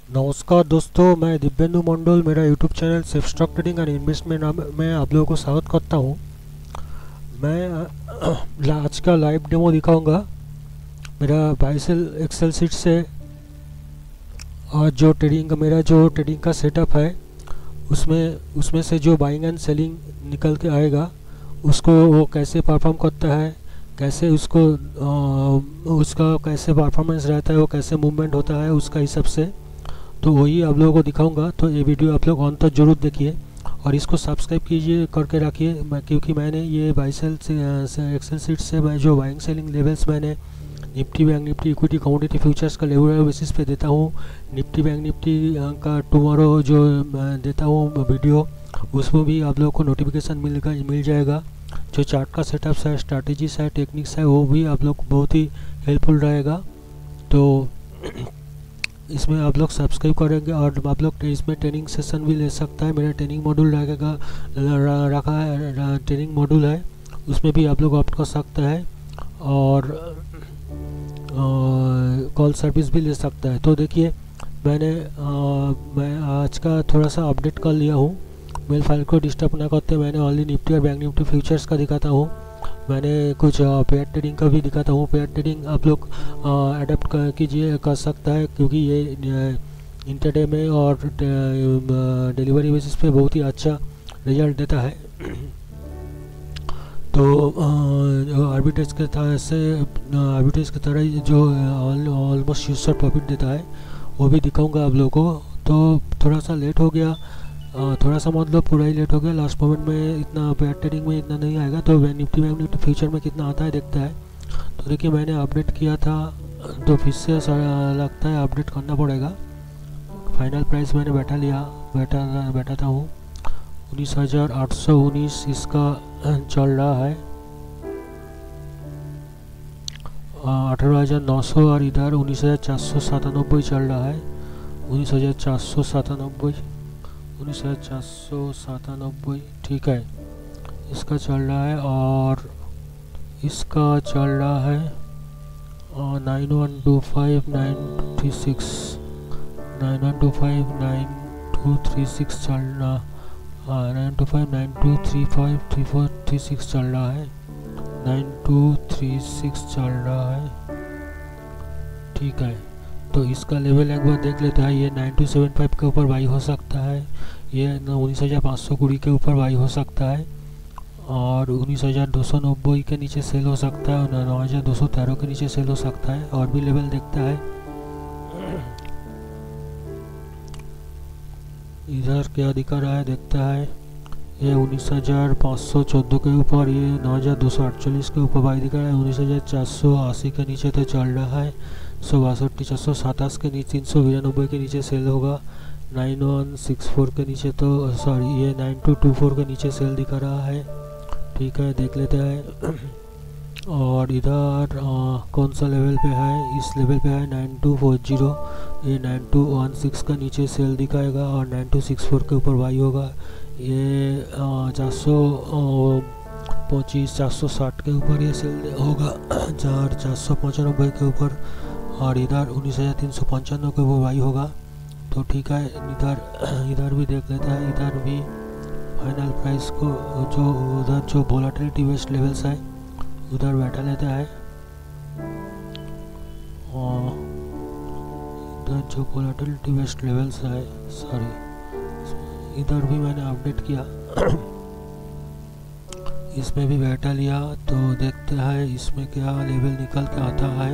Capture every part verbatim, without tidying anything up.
नमस्कार दोस्तों, मैं दिव्येंदु मंडल मेरा YouTube channel safe stock trading and investment में आप लोगों को स्वागत करता हूं। मैं अ, आज का लाइव डेमो दिखाऊंगा मेरा बाइसेल एक्सेल सीट से। और जो ट्रेडिंग का मेरा जो ट्रेडिंग का सेटअप है उसमें उसमें से जो बाइंग एंड सेलिंग निकल के आएगा उसको वो कैसे परफॉर्म करता है, कैसे उसको आ, उसका कैसे परफॉर्मेंस रहता है, वो कैसे मूवमेंट होता है उसका हिसाब से, तो वही आप लोगों को दिखाऊंगा। तो ये वीडियो आप लोग अंत तक जरूर देखिए और इसको सब्सक्राइब कीजिए करके रखिए। मैं क्योंकि मैंने ये बाइसेल से एक्सेल सीट से मैं जो बाइंग सेलिंग लेवल्स मैंने Nifty bank Nifty equity commodity futures का लेवल बेसिस पे देता हूँ। निफ्टी बैंक निफ्टी का टुमारो जो मैं देता हूँ वीडियो, उसमें भी आप लोगों को नोटिफिकेशन मिल मिल जाएगा। जो चार्ट का सेटअप्स है, स्ट्रैटेजीज है, टेक्निक्स है, वो भी आप लोग को बहुत ही हेल्पफुल रहेगा। तो इसमें आप लोग सब्सक्राइब करेंगे और आप लोग इसमें ट्रेनिंग सेशन भी ले सकता है। मेरा ट्रेनिंग मॉड्यूल रहेगा, रखा है ट्रेनिंग मॉड्यूल है, उसमें भी आप लोग ऑप्ट कर सकते हैं और कॉल सर्विस भी ले सकता है। तो देखिए मैंने आ, मैं आज का थोड़ा सा अपडेट कर लिया हूँ। मेल फाइल को डिस्टर्ब ना करते मैंने ओनली निफ्टी और बैंक निफ्टी फ्यूचर्स का दिखाता हूँ। मैंने कुछ पेयर ट्रेडिंग का भी दिखाता हूँ। पेयर ट्रेडिंग आप लोग अडेप्ट कर कीजिए कर सकता है क्योंकि ये इंटरडे में और डिलीवरी बेसिस पे बहुत ही अच्छा रिजल्ट देता है। तो आर्बिट्रेज के तरह से आर्बिट्रेज की तरह जो ऑलमोस्ट यूजर प्रॉफिट देता है वो भी दिखाऊंगा आप लोगों को। तो थोड़ा सा लेट हो गया, थोड़ा सा मतलब पूरा ही लेट हो गया। लास्ट मोमेंट में इतना पेयर ट्रेडिंग में इतना नहीं आएगा, तो निफ्टी बैंक निफ्टी फ्यूचर में कितना आता है देखता है। तो देखिए मैंने अपडेट किया था तो फिर से लगता है अपडेट करना पड़ेगा। फाइनल प्राइस मैंने बैठा लिया बैठा बैठा था हूँ उन्नीस हज़ार आठ सौ उन्नीस इसका चल रहा है। अठारह हज़ार नौ सौ और इधर उन्नीस हज़ार चार सौ सतानबे चल रहा है। उन्नीस हज़ार चार सौ सतानबे उन्नीस हज़ार चार सौ सतानबे ठीक है, इसका चल रहा है। और इसका चल रहा है nine one two five nine three six nine one two five nine two three six चल रहा nine two five nine two three five three four three six चल रहा है। नाइन टू थ्री सिक्स चल रहा है ठीक है। तो इसका लेवल एक बार देख लेते हैं। ये नाइन टू सेवन फाइव के ऊपर बाई हो सकता है, ये उन्नीस हज़ार पाँच सौ कुड़ी के ऊपर बाई हो सकता है और उन्नीस हज़ार दो सौ नब्बे के नीचे सेल हो सकता है और नौ हज़ार दो सौ तेरह के नीचे सेल हो सकता है। और भी लेवल देखता है, इधर क्या दिखा रहा है देखता है। ये उन्नीस हज़ार पाँच सौ चौदह के ऊपर, ये नौ हज़ार दो सौ अड़तालीस के ऊपर बाई दिखा रहा है। उन्नीस हज़ार चार सौ अस्सी के नीचे तो चल रहा है। सौ बासठ चार सौ सतास के नीचे तीन सौ बिरानबे के नीचे सेल होगा। नाइन वन सिक्स फोर के नीचे तो सॉरी ये नाइन टू टू फोर के नीचे सेल दिखा रहा है ठीक है, देख लेते हैं। और इधर कौन सा लेवल पे है, इस लेवल पे है नाइन टू फोर ज़ीरो, ये नाइन टू वन सिक्स का नीचे सेल दिखाएगा और नाइन टू सिक्स फोर के ऊपर बाई होगा। ये चार सौ पच्चीस चार सौ साठ के ऊपर ये सेल होगा, चार चार सौ पचानबे के ऊपर। और इधर उन्नीस हज़ार तीन सौ पंचानवे के ऊपर बाई होगा। तो ठीक है, इधर इधर भी देख लेता है। इधर भी फाइनल प्राइस को जो उधर जो वोलेटिलिटी बेस्ड लेवल्स है उधर बैठा लेता है और इधर जो वोलेटिलिटी बेस्ड लेवल्स है सॉरी इधर भी मैंने अपडेट किया इसमें भी बैठा लिया। तो देखते हैं इसमें क्या लेवल निकल के आता है।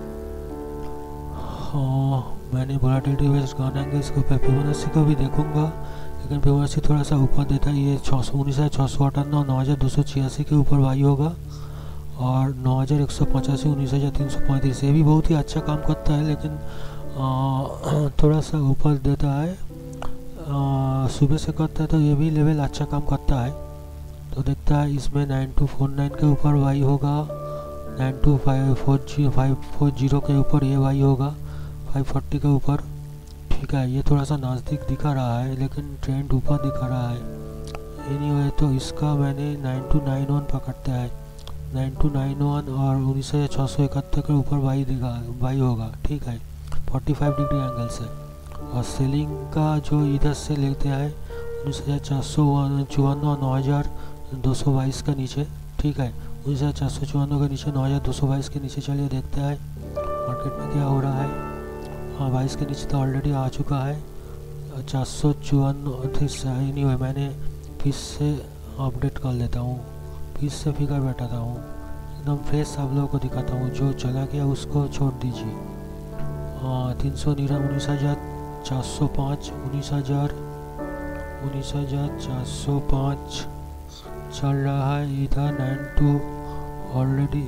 हाँ, मैंने वोलेटिलिटी बेस्ड गवर्निंग इसको फिबोनाची को भी देखूंगा, लेकिन फिबोनाची थोड़ा सा ऊपर देता है। ये छः सौ उन्नीस हज़ार छः सौ अठानवे नौ हज़ार दो सौ छियासी के ऊपर बाई होगा और नौ हज़ार एक सौ पचासी उन्नीस हज़ार तीन सौ पैंतीस ये भी बहुत ही अच्छा काम करता है, लेकिन आ, थोड़ा सा ऊपर देता है। सुबह से करता है तो ये भी लेवल अच्छा काम करता है। तो देखता है इसमें नाइन टू फोर नाइन के ऊपर बाई होगा, नाइन टू फाइव फोर जी फाइव फोर जीरो के ऊपर ये बाई होगा, फाइव फोर्टी के ऊपर ठीक है। ये थोड़ा सा नज़दीक दिखा रहा है लेकिन ट्रेंड ऊपर दिखा रहा है। एनीवे तो इसका मैंने नाइन टू नाइन वन पकड़ता है, नाइन टू नाइन वन और उन्नीस छः सौ इकहत्तर के ऊपर बाई दिखा बाई होगा ठीक है, पैंतालीस डिग्री एंगल से। और सेलिंग का जो इधर से लेते हैं उन्नीस हज़ार चार सौ चौवानवे नौ हज़ार दो सौ बाईस का नीचे, ठीक है। उन्नीस हज़ार चार सौ चौवानवे के नीचे नौ हज़ार दो सौ बाईस के नीचे। चलिए देखते हैं मार्केट में क्या हो रहा है। हाँ, बाईस के नीचे तो ऑलरेडी आ चुका है। चार सौ चौवानवे सही नहीं हुआ, मैंने फिर से अपडेट कर लेता हूँ, फिर से फिगर बैठाता हूँ, एकदम फ्रेश आप लोगों को दिखाता हूँ। जो चला गया उसको छोड़ दीजिए। हाँ, तीन सौ निरा उन्नीस हज़ार चार सौ पाँच उन्नीस हज़ार उन्नीस हज़ार चार सौ पाँच चल रहा है। इधर नाइन टू ऑलरेडी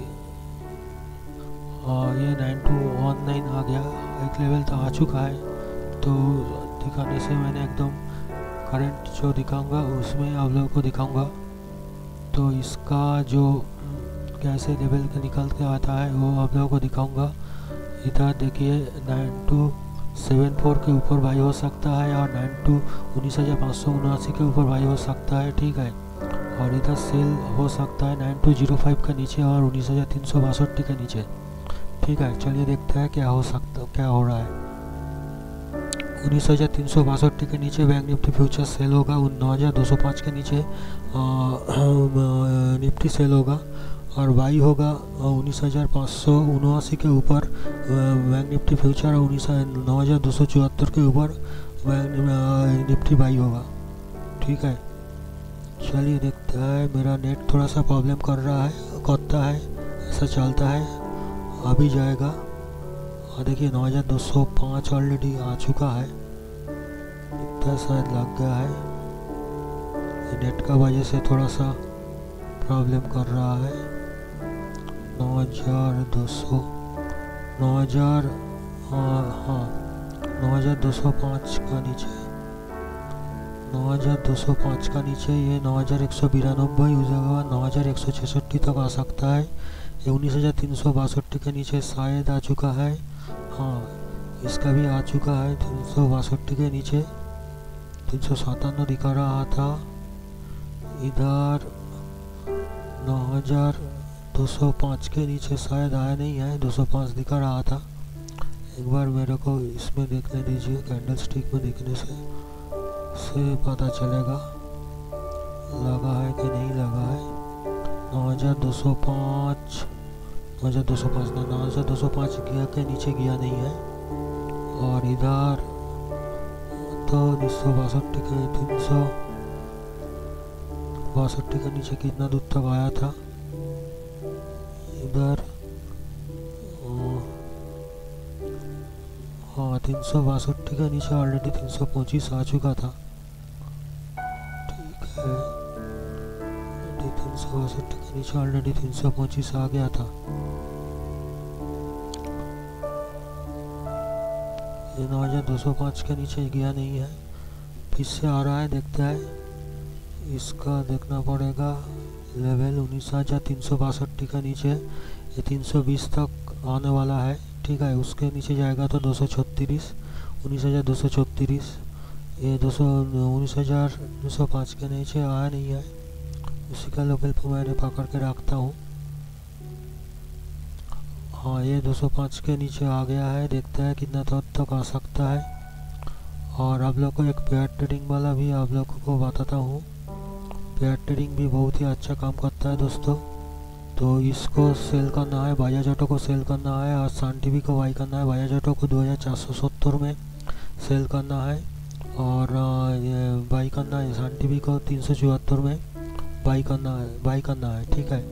ये नाइन टू वन नाइन आ गया, एक लेवल तो आ चुका है। तो दिखाने से मैंने एकदम करंट जो दिखाऊंगा उसमें आप लोगों को दिखाऊंगा। तो इसका जो कैसे लेवल के निकल के आता है वो आप लोगों को दिखाऊंगा। इधर देखिए नाइन टू सेवन फोर के ऊपर बाई हो सकता है और नाइन टू उन्नीस हज़ार पाँच सौ उनासी के ऊपर बाई हो सकता है, ठीक है। और इधर सेल हो सकता है नाइन टू जीरो फाइव के नीचे और उन्नीस हज़ार तीन सौ बासठ के नीचे, ठीक है। चलिए देखते हैं क्या हो सकता क्या हो रहा है। उन्नीस हज़ार तीन सौ बासठ के नीचे बैंक निफ्टी फ्यूचर सेल होगा। नौ हज़ार दो सौ पाँच के नीचे निफ्टी सेल होगा और बाई होगा उन्नीस हज़ार पाँच सौ उनासी के ऊपर बैंक निफ्टी फ्यूचर और उन्नीस नौ हज़ार दो सौ चौहत्तर के ऊपर बैंक निफ्टी बाई होगा, ठीक है। चलिए देखते हैं। मेरा नेट थोड़ा सा प्रॉब्लम कर रहा है, करता है, ऐसा चलता है, अभी जाएगा। और देखिए नौ हज़ार दो सौ पाँच ऑलरेडी आ चुका है, इतना शायद लग गया है। नेट का वजह से थोड़ा सा प्रॉब्लम कर रहा है। नौ हज़ार दो सौ नौ हज़ार हाँ हाँ नौ हज़ार दो सौ पाँच का नीचे नौ हज़ार दो सौ पाँच का नीचे ये नौ हज़ार एक सौ बिरानबे उस जगह नौ हज़ार एक सौ छसठ तक आ सकता है। ये उन्नीस हज़ार तीन सौ बासठ के नीचे शायद आ चुका है। हाँ, इसका भी आ चुका है तीन सौ बासठ के नीचे, तीन सौ सतानवे दिखा रहा था। इधर नौ हज़ार दो सौ पाँच के नीचे शायद आया नहीं है, दो सौ पाँच दिखा रहा था। एक बार मेरे को इसमें देखने दीजिए, कैंडल स्टिक में देखने से से पता चलेगा लगा है कि नहीं लगा है। नौ हज़ार दो सौ पाँच नौ हज़ार दो सौ पाँच नौ हज़ार दो सौ पाँच गया के नीचे गया नहीं है। और इधर तो उन्नीस सौ बासठ के तीन सौ बासठ के नीचे कितना दूर तक आया था। इधर हाँ तीन सौ बासठ के नीचे ऑलरेडी तीन सौ पच्चीस आ चुका था, ठीक है। तीन सौ बासठ के नीचे ऑलरेडी तीन सौ पच्चीस आ गया था। ये नौ हज़ार दो सौ पाँच के नीचे गया नहीं है, फिर से आ रहा है, देखते हैं। इसका देखना पड़ेगा लेवल उन्नीस हज़ार तीन सौ बासठ के नीचे, ये तीन सौ बीस तक आने वाला है, ठीक है। उसके नीचे जाएगा तो दो सौ छत्तीस उन्नीस हज़ार दो सौ छत्तीस ये दो सौ उन्नीस हज़ार दो सौ पाँच के नीचे आया नहीं है। उसी का लेवल पर मैंने पकड़ के रखता हूँ। हाँ, ये दो सौ पाँच के नीचे आ गया है, देखते हैं कितना तक तक आ सकता है। और आप लोग को एक पेयर ट्रेडिंग वाला भी आप लोगों को बताता हूँ। पेयर ट्रेडिंग भी बहुत ही अच्छा काम करता है दोस्तों। तो इसको सेल करना है, बाया ऑटो को सेल करना है और सन टीवी को बाई करना है। बाया ऑटो को दो हज़ार चार सौ सत्तर में सेल करना है और ये बाई करना है सन टीवी को तीन सौ चौहत्तर में बाई करना है बाई करना है ठीक है।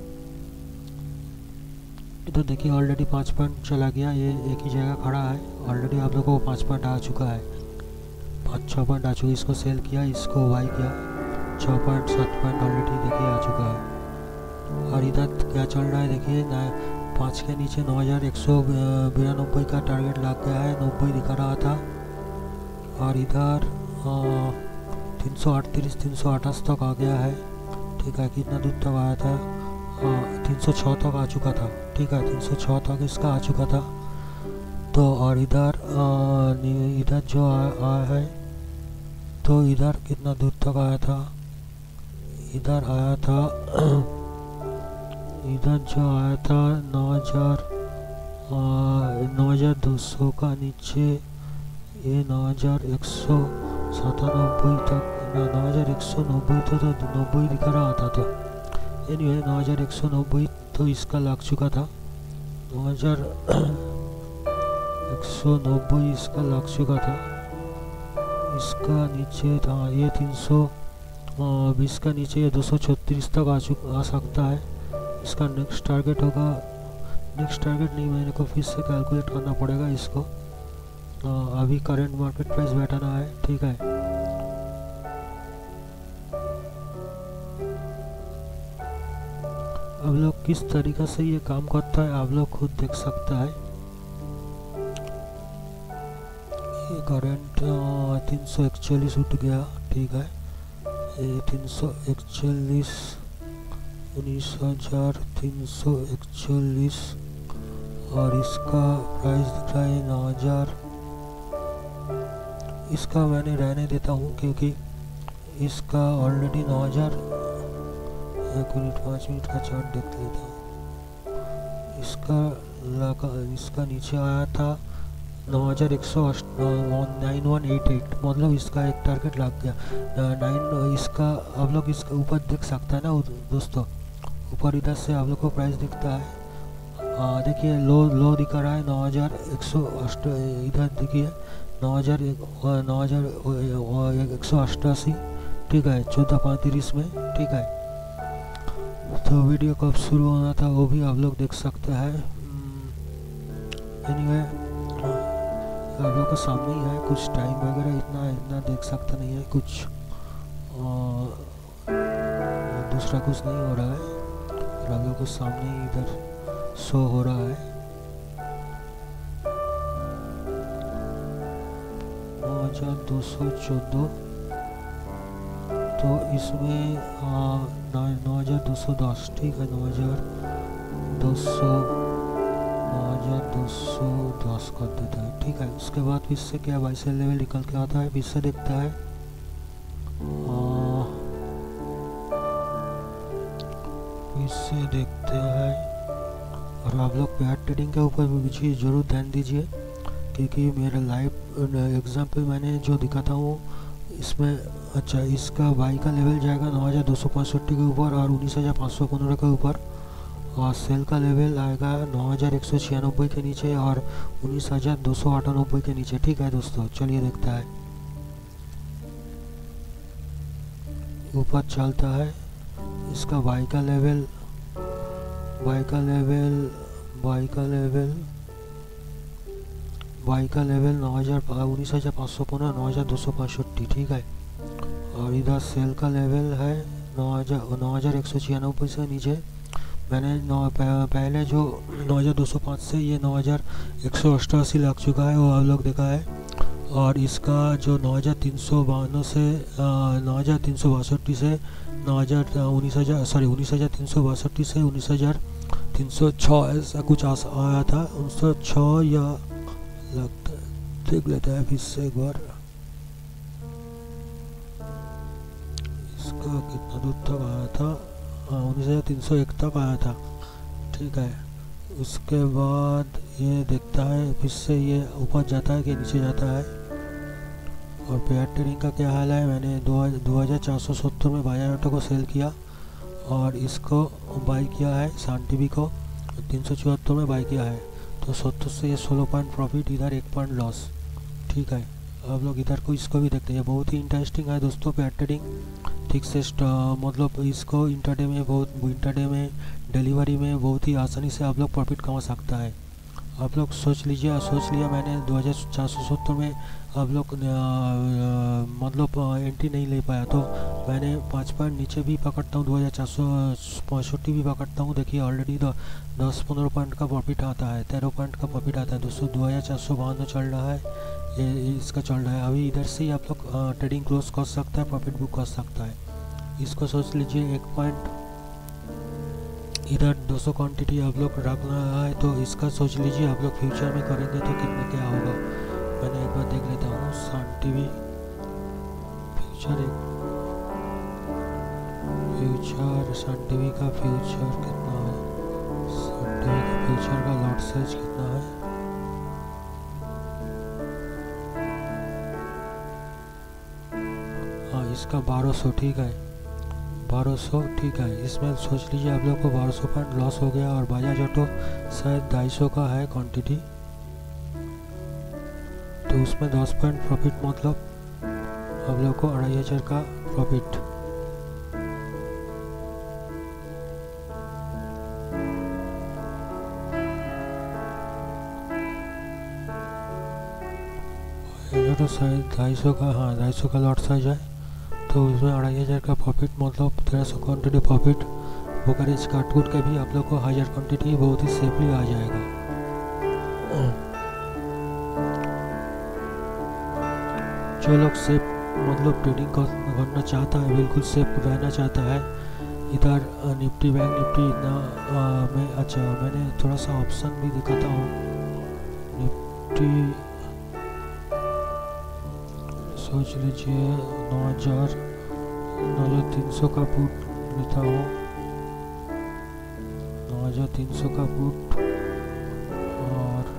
इधर देखिए ऑलरेडी पाँच पॉइंट चला गया, ये एक ही जगह खड़ा है। ऑलरेडी आप लोगों को पाँच पॉइंट आ चुका है, पाँच छः पॉइंट आ चुका है। इसको सेल किया, इसको बाई किया, छः पॉइंट सात पॉइंट ऑलरेडी देखिए आ चुका है। और इधर क्या चल रहा है देखिए, पाँच के नीचे नौ हज़ार एक सौ बिरानबे का टारगेट लग गया है, नब्बे दिखा रहा था। और इधर तीन सौ अड़तीस तीन सौ अट्ठाईस तक आ गया है, ठीक है। कितना दूर तक आया था, हाँ तीन सौ छः तक आ चुका था, ठीक है। तीन सौ छः तक इसका आ चुका था। तो और इधर इधर जो आया है, तो इधर कितना दूर तक आया था, इधर आया था इधर जो आया था नौ हज़ार नौ हज़ार दो सौ का नीचे ये नौ हज़ार एक सौ सतानबे तक, नौ हज़ार एक सौ नब्बे तो नब्बे दिखा रहा था। तो एनीवे नौ हज़ार एक सौ नब्बे तो इसका लग चुका था, नौ हज़ार एक सौ नब्बे इसका लग चुका था। इसका नीचे था ये तीन सौ बीस का नीचे ये दो सौ छत्तीस तक आ चुका आ सकता है। इसका नेक्स्ट टारगेट होगा, नेक्स्ट टारगेट नहीं, मेरे को फिर से कैलकुलेट करना पड़ेगा इसको। आ, अभी करंट मार्केट प्राइस बैठाना है, ठीक है। अब लोग किस तरीक़ा से ये काम करता है आप लोग खुद देख सकता है। ये करंट तीन सौ इकतालीस उठ गया, ठीक है। ये तीन सौ इकतालीस उन्नीस हजार तीन सौ इकतालीस और इसका प्राइस दिख रहा है नौ हजार। इसका मैंने रहने देता हूँ क्योंकि इसका ऑलरेडी नौ हजार, एक मिनट पाँच मिनट का चार्ट देख लेता हूँ। इसका लगा, इसका नीचे आया था नौ हज़ार एक सौ नाइन वन एट एट, मतलब इसका एक टारगेट लग गया नाइन। इसका आप लोग इसका ऊपर देख सकता है ना दोस्तों, ऊपर इधर से आप लोग को प्राइस दिखता है। देखिए लो लो दिखा रहा है नौ हज़ार एक सौ अष्ट, इधर देखिए नौ हज़ार नौ हज़ार एक सौ अट्ठासी, ठीक है, चौदह पैंतीस में, ठीक है। तो वीडियो कब शुरू होना था वो भी आप लोग देख सकते हैं। एनीवे आप लोग के सामने ही है, कुछ टाइम वगैरह इतना इतना देख सकते नहीं है, कुछ आ, दूसरा कुछ नहीं हो रहा है, और आप लोग के सामने ही इधर शो हो रहा है। नौ हजार दो सौ चौदह, तो इसमें नौ हजार दो सौ दस, ठीक है, नौ हजार दो सौ नौ हजार दो सौ दस कर देता है, ठीक है। उसके बाद फिर से क्या बाई सेल लेवल निकल के आता है, फिर से देखता है, फिर से देखते हैं। और आप लोग पेयर ट्रेडिंग के ऊपर भी जरूर ध्यान दीजिए, क्योंकि मेरा लाइव एग्जाम्पल मैंने जो दिखाता हूँ इसमें, अच्छा इसका बाई का लेवल जाएगा नौ हज़ार दो सौ पैंसठ के ऊपर और उन्नीस हज़ार पाँच सौ पंद्रह के ऊपर, और सेल का लेवल आएगा नौ हज़ार एक सौ छियानबे के नीचे और उन्नीस हज़ार दो सौ अठानबे के नीचे, ठीक है दोस्तों। चलिए देखता है, ऊपर चलता है। इसका बाई का लेवल बाई का लेवल बाई का लेवल बाई का लेवल नौ हज़ार उन्नीस हज़ार पाँच सौ पंद्रह नौ हज़ार दो सौ पैंसठ, ठीक है। और इधर सेल का लेवल है नौ हज़ार नौ हज़ार एक सौ छियानबे से नीचे। मैंने नौ पहले जो नौ हज़ार दो सौ पाँच से ये नौ हज़ार एक सौ अट्ठासी लग चुका है, वो आप लोग देखा है। और इसका जो नौ हज़ार तीन सौ बावन से नौ हज़ार तीन सौ बासठ से नौ हज़ार उन्नीस हज़ार सॉरी उन्नीस हज़ार तीन सौ बासठ से उन्नीस हज़ार तीन सौ छः ऐसा कुछ आया था, उन्नीस सौ छः या लगता है, देख लेते हैं फिर से एक बार। इसका कितना दूर तक आया था, हाँ उन्नीस हज़ार तीन सौ एक तक आया था, ठीक है। उसके बाद ये देखता है फिर से ये ऊपर जाता है कि नीचे जाता है। और पेयर ट्रेडिंग का क्या हाल है, मैंने दो हज़ार चार सौ सत्तर में बाजार ऑटो को सेल किया और इसको बाई किया है, सान टीवी को तीन सौ चौहत्तर में बाई किया है। तो सत्तर से ये सोलह पॉइंट प्रॉफिट, इधर एक पॉइंट लॉस, ठीक है। आप लोग इधर को इसको भी देखते हैं, बहुत ही इंटरेस्टिंग है दोस्तों पेयर ट्रेडिंग, ठीक से मतलब इसको इंटरडे में बहुत इंटरडे में डिलीवरी में बहुत ही आसानी से आप लोग प्रॉफिट कमा सकता है। आप लोग सोच लीजिए, सोच लिया मैंने दो हज़ार चार सौ सत्तर में आप लोग मतलब एंट्री नहीं ले पाया, तो मैंने पाँच पॉइंट नीचे भी पकड़ता हूँ, दो हज़ार चार सौ पैंसठ भी पकड़ता हूँ। देखिए ऑलरेडी दस पंद्रह पॉइंट का प्रॉफिट आता है, तेरह पॉइंट का प्रॉफिट आता है दोस्तों। दो हज़ार चार सौ बावन चल रहा है, ये इसका चल रहा है। अभी इधर से ही आप लोग ट्रेडिंग क्लोज कर सकता है, प्रॉफिट बुक कर सकता है। इसको सोच लीजिए एक पॉइंट, इधर दो सौ क्वान्टिटी आप लोग रखना है, तो इसका सोच लीजिए आप लोग फ्यूचर में करेंगे तो कितना क्या होगा। मैंने एक बार देख लेता हूँ सान टीवी फ्यूचर, एक फ्यूचर सान टीवी का फ्यूचर कितना है, सान टीवी का फ्यूचर का लॉट साइज कितना है। इसका बारह सौ, ठीक है बारह सौ, ठीक है। इसमें सोच लीजिए आप लोग को बारह सौ पॉइंट लॉस हो गया। और बजाज ऑटो शायद ढाई सौ का है क्वांटिटी, तो उसमें दस पॉइंट प्रॉफिट, मतलब आप लोग को अढ़ाई हज़ार का प्रॉफिट। ये तो शायद ढाई सौ का, हाँ ढाई सौ का लॉट साइज है, तो उसमें अढ़ाई हज़ार का प्रॉफिट, मतलब तेरह सौ क्वान्टिटी प्रॉफिट। ब्रोकरेज काट कूट के भी आप लोग को हज़ार क्वान्टिटी बहुत ही सेफली आ जाएगा। जो लोग सेफ मतलब ट्रेडिंग करना चाहता है, बिल्कुल सेफ रहना चाहता है, इधर निफ्टी बैंक निफ्टी इतना मैं अच्छा मैंने थोड़ा सा ऑप्शन भी दिखाता हूँ। निफ्टी सोच लीजिए नौ हज़ार नौ हज़ार तीन सौ का पुट लेता हूँ, नौ हज़ार तीन सौ का पुट, और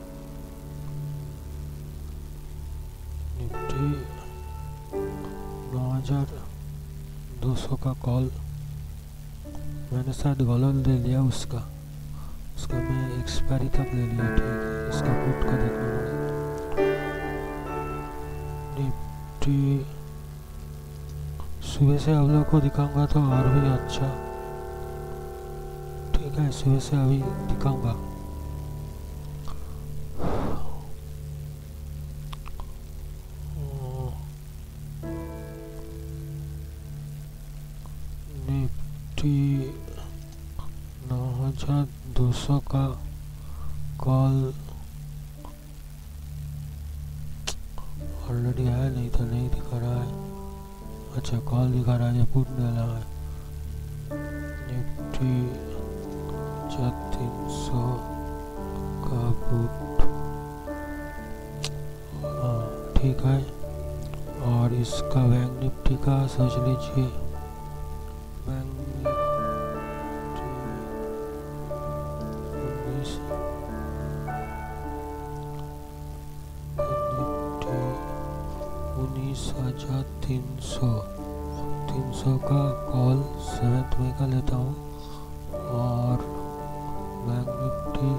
निफ्टी नौ हज़ार दो सौ का कॉल। मैंने शायद गलत ले लिया उसका उसका मैं एक्सपायरी तक ले लिया, ठीक है। इसका पुट का देखना होगा। निफ्टी सुबह से आप लोगों को दिखाऊंगा तो और भी अच्छा, ठीक है, सुबह से अभी दिखाऊंगा। निफ्टी नौ हजार दो सौ का कॉल ऑलरेडी है, नहीं तो नहीं दिखा रहा है। अच्छा कॉल दिखा रहा है, पुट डाला है। निफ्टी तीन सौ का पुट, हाँ ठीक है। और इसका बैंक निफ्टी का सोच लीजिए, बैंक उन्नीस हजार तीन सौ तीन सौ का कॉल सेवेंथ में का लेता हूँ। और बैंक निफ्टी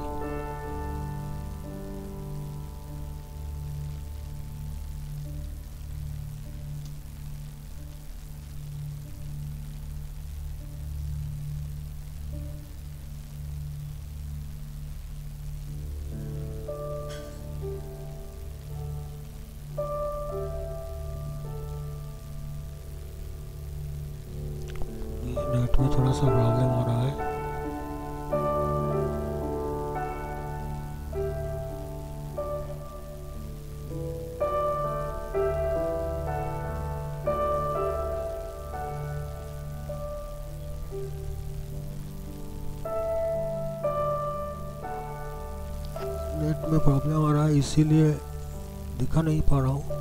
नेट में थोड़ा सा प्रॉब्लम हो रहा है। नेट में प्रॉब्लम हो रहा है, इसीलिए दिखा नहीं पा रहा हूँ।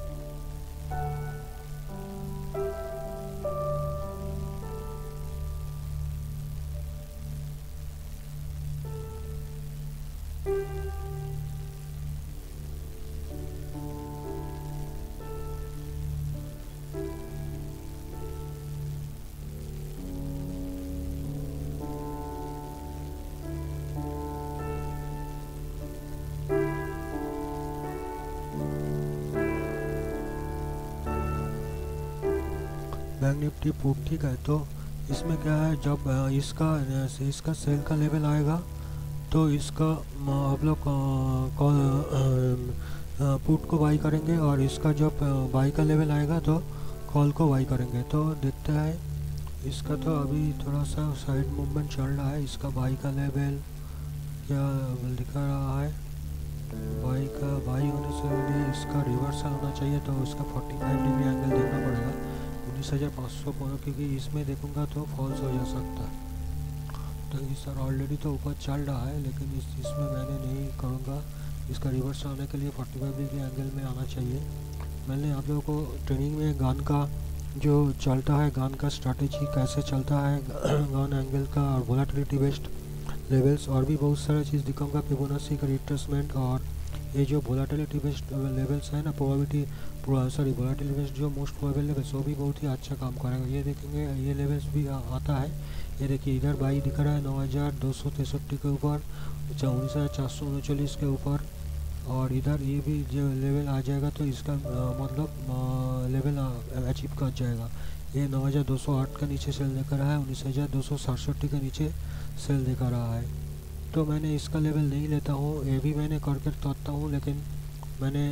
बैंक निफ्टी पुट, ठीक है। तो इसमें क्या है, जब इसका इसका सेल का लेवल आएगा तो इसका आप लोग कॉल पुट को बाई करेंगे, और इसका जब बाई का लेवल आएगा तो कॉल को बाई करेंगे। तो देखते हैं, इसका तो अभी थोड़ा सा साइड मूवमेंट चल रहा है। इसका बाई का लेवल क्या दिखा रहा है, बाई का बाई होने से पहले इसका रिवर्सल होना चाहिए, तो इसका पैंतालीस डिग्री एंगल देखना पड़ेगा उन्नीस हज़ार पाँच सौ, क्योंकि इसमें देखूंगा तो फॉल्स हो जा सकता है। तो इस सर ऑलरेडी तो ऊपर चल रहा है, लेकिन इस इसमें मैंने नहीं करूँगा। इसका रिवर्स आने के लिए पैंतालीस डिग्री एंगल में आना चाहिए। मैंने आप लोगों को ट्रेनिंग में गान का जो चलता है, गान का स्ट्रैटेजी कैसे चलता है, गान एंगल का और वोलेटिलिटी बेस्ड लेवल्स और भी बहुत सारा चीज़ दिखाऊंगा। फिबोनाची का रिट्रेसमेंट और ये जो वोलाटिलिटी बेस्ड लेवल्स है ना, प्रोबेबिलिटी सॉरी वोलाटिलिटी बेस्ड जो मोस्ट प्रोबेबल लेवल्स, वो भी बहुत ही अच्छा काम करेगा। ये देखेंगे ये लेवल्स भी आ, आता है। ये देखिए इधर बाई दिख रहा है नौ हज़ार दो सौ तिरसठ के ऊपर, अच्छा उन्नीस हज़ार चार सौ उनचालीस के ऊपर, और इधर ये भी जो लेवल आ जाएगा तो इसका आ, मतलब लेवल अचीव कर जाएगा। ये नौ हज़ार दो सौ आठ का नीचे सेल दिखा रहा है, उन्नीस हज़ार दो सौ सड़सठ के नीचे सेल दिखा रहा है। तो मैंने इसका लेवल नहीं लेता हूँ, ये भी मैंने करके तोड़ता हूँ, लेकिन मैंने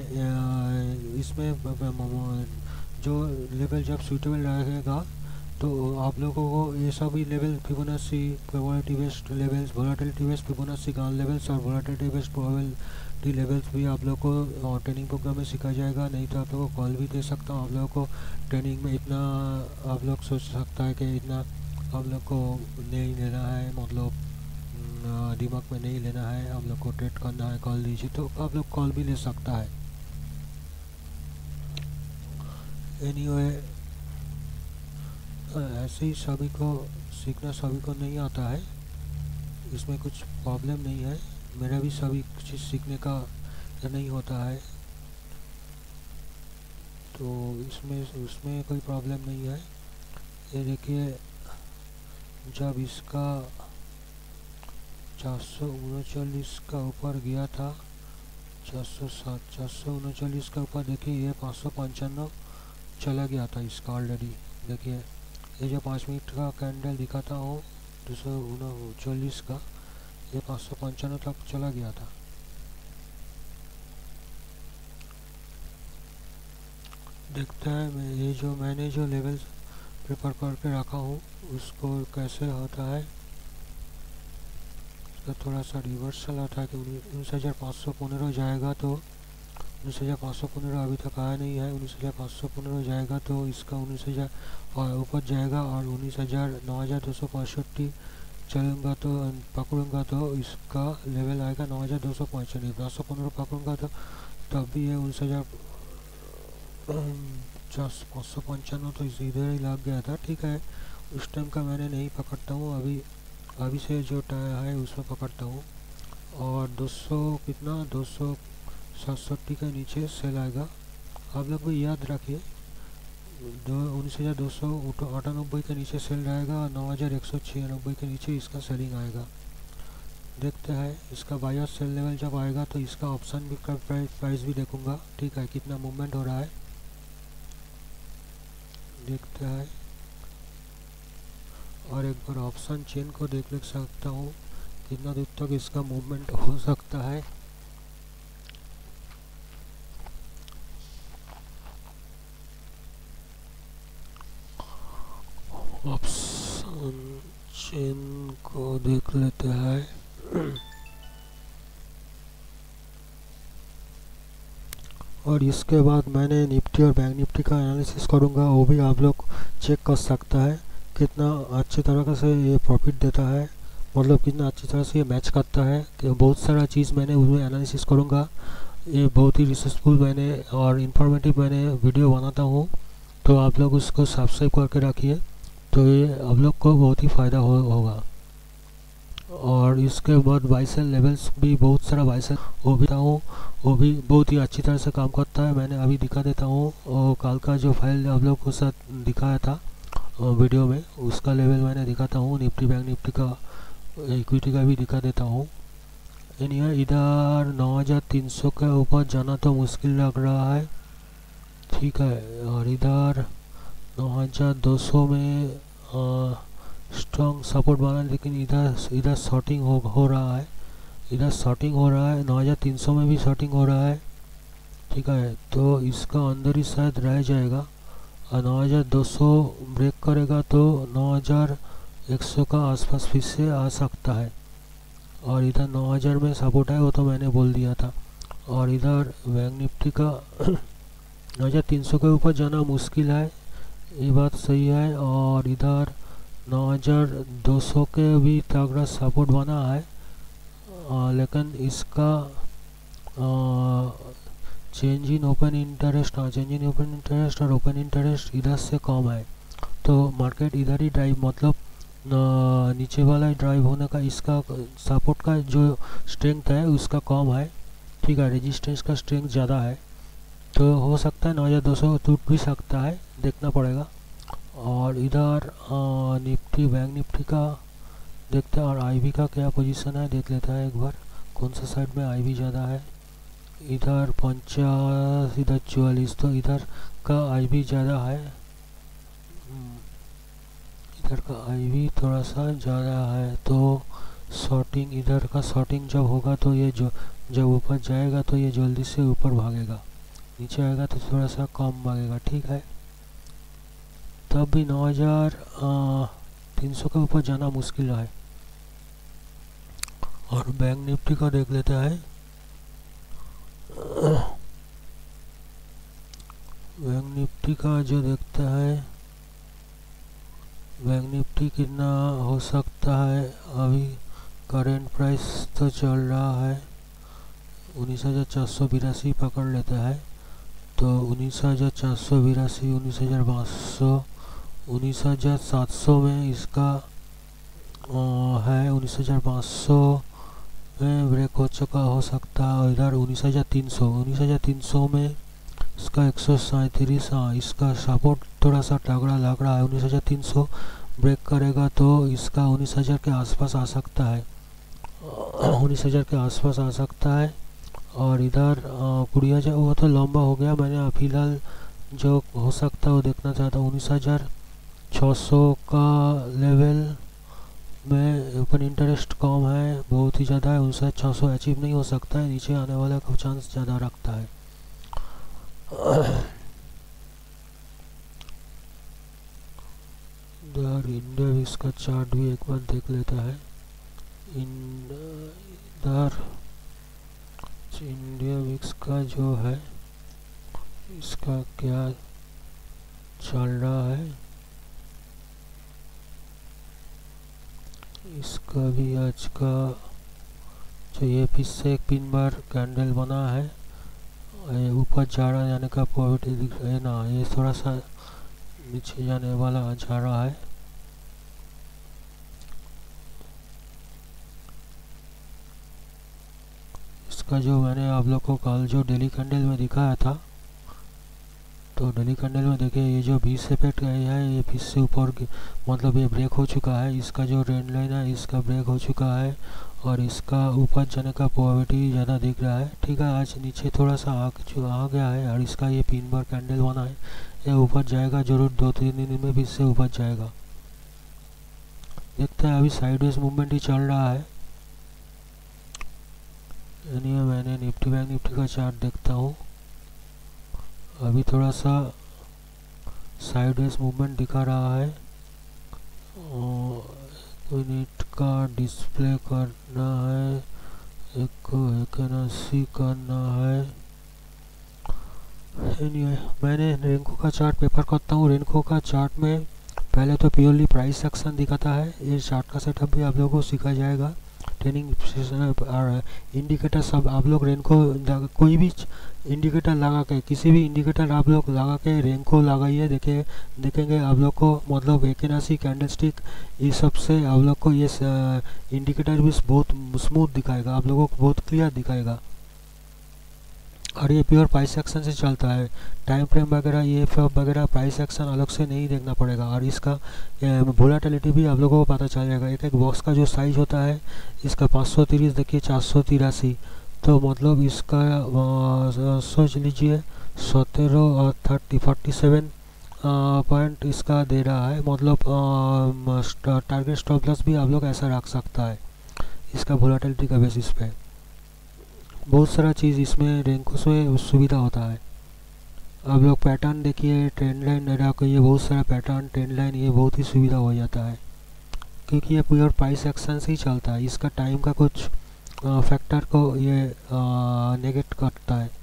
इसमें जो लेवल जब सूटेबल रहेगा तो आप लोगों को ये सभी level Fibonacci, probability based levels, volatility based Fibonacci Gann levels और वोलाटिलिटी बेस्ड प्रोबेबिलिटी लेवल्स भी आप लोगों को ट्रेनिंग प्रोग्राम में सिखाया जाएगा। नहीं तो आप लोगों को कॉल भी दे सकता हूँ। आप लोगों को ट्रेनिंग में इतना आप लोग सोच सकता है कि इतना आप लोग को नहीं लेना है, मतलब दिमाग में नहीं लेना है, आप लोग को ट्रेड करना है, कॉल दीजिए तो आप लोग कॉल भी ले सकता है। एनीवे ऐसे ही सभी को सीखना सभी को नहीं आता है, इसमें कुछ प्रॉब्लम नहीं है। मेरा भी सभी चीज़ सीखने का नहीं होता है, तो इसमें उसमें कोई प्रॉब्लम नहीं है। ये देखिए जब इसका चार सौ उनचालीस का ऊपर गया था, चार सौ सात चार सौ उनचालीस का ऊपर, देखिए ये पाँच सौ पंचानवे चला गया था इसका ऑलरेडी। देखिए ये जो पाँच मिनट का कैंडल दिखाता हूँ दो सौ उनचालीस का, ये पाँच सौ पंचानवे तक चला गया था। देखते हैं मैं ये जो मैंने जो लेवल प्रिपेयर करके रखा हूँ उसको कैसे होता है। इसका थोड़ा सा रिवर्सल आता है कि उन्नीस हज़ार पाँच सौ पंद्रह जाएगा, तो उन्नीस हज़ार पाँच सौ पंद्रह अभी तक आया नहीं है। उन्नीस हज़ार पाँच सौ पंद्रह जाएगा तो इसका उन्नीस हज़ार ऊपर जाएगा, और उन्नीस हज़ार नौ हज़ार दो सौ पैंसठ चलूँगा तो पकड़ूँगा तो इसका लेवल आएगा नौ हज़ार दो सौ पैंसठ। पाँच सौ पंद्रह पकड़ूँगा तो तब भी ये उन्नीस हज़ार पाँच सौ पंचानवे तो इधर ही लग गया था। ठीक है, उस टाइम का मैंने नहीं पकड़ता हूँ, अभी अभी से जो टाइम है उसमें पकड़ता हूँ। और दो सौ कितना दो सौ सड़सठ के नीचे सेल आएगा। आप लोग भी याद रखिए दो उन्नीस हज़ार दो सौ अट्ठानबे के नीचे सेल रहेगा, और नौ हज़ार एक सौ छियानबे के नीचे इसका सेलिंग आएगा। देखते हैं इसका बायर सेल लेवल जब आएगा तो इसका ऑप्शन भी का प्राइस, प्राइस भी देखूंगा। ठीक है, कितना मूवमेंट हो रहा है देखते हैं, और एक बार ऑप्शन चेन को देख ले सकता हूँ कितना दूर तक इसका मूवमेंट हो सकता है। ऑप्शन चेन को देख लेते हैं और इसके बाद मैंने निफ्टी और बैंक निफ्टी का एनालिसिस करूंगा, वो भी आप लोग चेक कर सकता है कितना अच्छी तरह से ये प्रॉफिट देता है, मतलब कितना अच्छी तरह से ये मैच करता है। कि बहुत सारा चीज़ मैंने उसमें एनालिसिस करूंगा। ये बहुत ही रिसर्चफुल मैंने और इन्फॉर्मेटिव मैंने वीडियो बनाता हूँ, तो आप लोग उसको सब्सक्राइब करके रखिए, तो ये आप लोग को बहुत ही फ़ायदा हो, होगा। और इसके बाद बाइसेल लेवल्स भी बहुत सारा बाइसेल वो भी हूँ, वो भी बहुत ही अच्छी तरह से काम करता है। मैंने अभी दिखा देता हूँ, और कल का जो फाइल आप लोग को साथ दिखाया था वीडियो में, उसका लेवल मैंने दिखाता हूँ। निफ्टी बैंक निफ्टी का इक्विटी का भी दिखा देता हूँ। एनीवे इधर नौ हज़ार तीन सौ के ऊपर जाना तो मुश्किल लग रहा है, ठीक है। और इधर नौ हज़ार दो सौ में स्ट्रॉन्ग सपोर्ट बना, लेकिन इधर इधर शॉर्टिंग हो हो रहा है, इधर शॉर्टिंग हो रहा है। नौ हज़ार तीन सौ में भी शॉर्टिंग हो रहा है, ठीक है। तो इसका अंदर ही शायद रह जाएगा, और नौ हज़ार दो सौ ब्रेक करेगा तो नौ हज़ार एक सौ का आसपास फिर से आ सकता है। और इधर नौ हज़ार में सपोर्ट है, वो तो मैंने बोल दिया था। और इधर बैंक निफ्टी का नौ हज़ार तीन सौ के ऊपर जाना मुश्किल है, ये बात सही है। और इधर नौ हज़ार दो सौ के भी तगड़ा सपोर्ट बना है, आ, लेकिन इसका change in open interest change in open interest और ओपन इंटरेस्ट इधर से कम है, तो मार्केट इधर ही ड्राइव, मतलब नीचे वाला ड्राइव होने का, इसका सपोर्ट का जो स्ट्रेंथ है उसका कम है। ठीक है, रेजिस्टेंस का स्ट्रेंथ ज़्यादा है, तो हो सकता है नौ हज़ार दो सौ टूट भी सकता है, देखना पड़ेगा। और इधर निफ्टी, बैंक निफ्टी का देखते हैं, और आईवी का क्या पोजीशन है देख लेता है एक बार, कौन सा साइड में आईवी ज़्यादा है। इधर पचास, इधर चौवालीस, तो इधर का आईवी ज़्यादा है, इधर का आईवी थोड़ा सा ज़्यादा है। तो शॉर्टिंग, इधर का शॉर्टिंग जब होगा तो ये जो जब ऊपर जाएगा तो ये जल्दी से ऊपर भागेगा, नीचे आएगा तो थोड़ा सा कम भागेगा, ठीक है। तब भी नौ हज़ार तीन सौ के ऊपर जाना मुश्किल है। और बैंक निफ्टी का देख लेता है, बैंक निफ्टी का जो देखता है, बैंक निफ्टी कितना हो सकता है, अभी करेंट प्राइस तो चल रहा है उन्नीस हज़ार चार सौ बिरासी, पकड़ लेता है तो उन्नीस हज़ार चार सौ बिरासी, उन्नीस हज़ार पाँच सौ, उन्नीस हज़ार सात सौ में इसका आ, है, उन्नीस हज़ार पाँच सौ में ब्रेक हो चुका हो सकता है। और इधर उन्नीस हज़ार तीन सौ, उन्नीस हज़ार तीन सौ में इसका एक सौ सैंतीस, हाँ इसका सपोर्ट थोड़ा सा तगड़ा लग रहा है। उन्नीस हज़ार तीन सौ ब्रेक करेगा तो इसका उन्नीस हज़ार के आसपास आ सकता है, उन्नीस हज़ार के आसपास आ सकता है। और इधर कुड़ी हज़ार, वो तो लंबा हो गया, मैंने फिलहाल जो हो सकता है वो देखना चाहता हूँ। उन्नीस हज़ार छः सौ का लेवल में ओपन इंटरेस्ट कम है, बहुत ही ज़्यादा है, उन्नीस हज़ार छः सौ अचीव नहीं हो सकता है, नीचे आने वाला का चांस ज़्यादा रखता है। इधर इंडिया विक्स का चार्ट भी एक बार देख लेता है। इधर इंडिया विक्स का जो है इसका क्या चल रहा है, इसका भी आज का जो ये फिर से एक पिन बार कैंडल बना है, ऊपर जा रहा जाने का पॉजिटिव दिख रहा है ना, ये थोड़ा सा नीचे जाने वाला जा रहा है। इसका जो मैंने आप लोग को कल जो डेली कैंडल में दिखाया था, तो डेली कैंडल में देखिए ये जो बीस से पेट गए है, ये बीस से ऊपर मतलब ये ब्रेक हो चुका है, इसका जो ट्रेंड लाइन है इसका ब्रेक हो चुका है और इसका ऊपर जाने का प्रोबेबिलिटी ज़्यादा दिख रहा है, ठीक है। आज नीचे थोड़ा सा आ, आ गया है और इसका ये पिन बार कैंडल बना है, ये ऊपर जाएगा जरूर, दो तीन दिन में भी इससे ऊपर जाएगा। देखते हैं, अभी साइडवेज मूवमेंट ही चल रहा है। यानी मैंने निफ्टी बैंक निफ्टी का चार्ट देखता हूँ, अभी थोड़ा सा साइडवेज मूवमेंट दिखा रहा है। मिनट का डिस्प्ले करना है, एक एक अस्सी करना है। anyway, मैंने रेनको का चार्ट प्रेफर करता हूँ। रेनको का चार्ट में पहले तो प्योरली प्राइस एक्शन दिखाता है, ये चार्ट का सेटअप भी आप लोगों को सीखा जाएगा, ट्रेनिंग और इंडिकेटर सब आप लोग रेनको कोई भी इंडिकेटर लगा के, किसी भी इंडिकेटर आप लोग लगा के रेनको लगाइए, देखे देखेंगे आप लोग को मतलब एक नासी कैंडल स्टिक ये सब से आप लोग को ये इंडिकेटर भी बहुत स्मूथ दिखाएगा, आप लोगों को बहुत क्लियर दिखाएगा। और ये प्योर प्राइस एक्शन से चलता है, टाइम फ्रेम वगैरह ये सब वगैरह प्राइस एक्शन अलग से नहीं देखना पड़ेगा। और इसका वोलेटिलिटी भी आप लोगों को पता चल जाएगा। एक एक बॉक्स का जो साइज होता है इसका पाँच सौ तीस देखिए चार सौ तिरासी, तो मतलब इसका सोच लीजिए सत्रह और थर्टी फोर्टी सेवन पॉइंट इसका दे रहा है, मतलब टारगेट स्टॉप लॉस भी आप लोग ऐसा रख सकता है इसका वोलेटिलिटी का बेसिस पे। बहुत सारा चीज़ इसमें रेंकोस में सुविधा होता है। आप लोग पैटर्न देखिए, ट्रेंड लाइन रखो, ये बहुत सारा पैटर्न ट्रेंड लाइन ये बहुत ही सुविधा हो जाता है, क्योंकि ये प्योर प्राइस एक्शन से ही चलता है। इसका टाइम का कुछ फैक्टर को ये नेगेट करता है।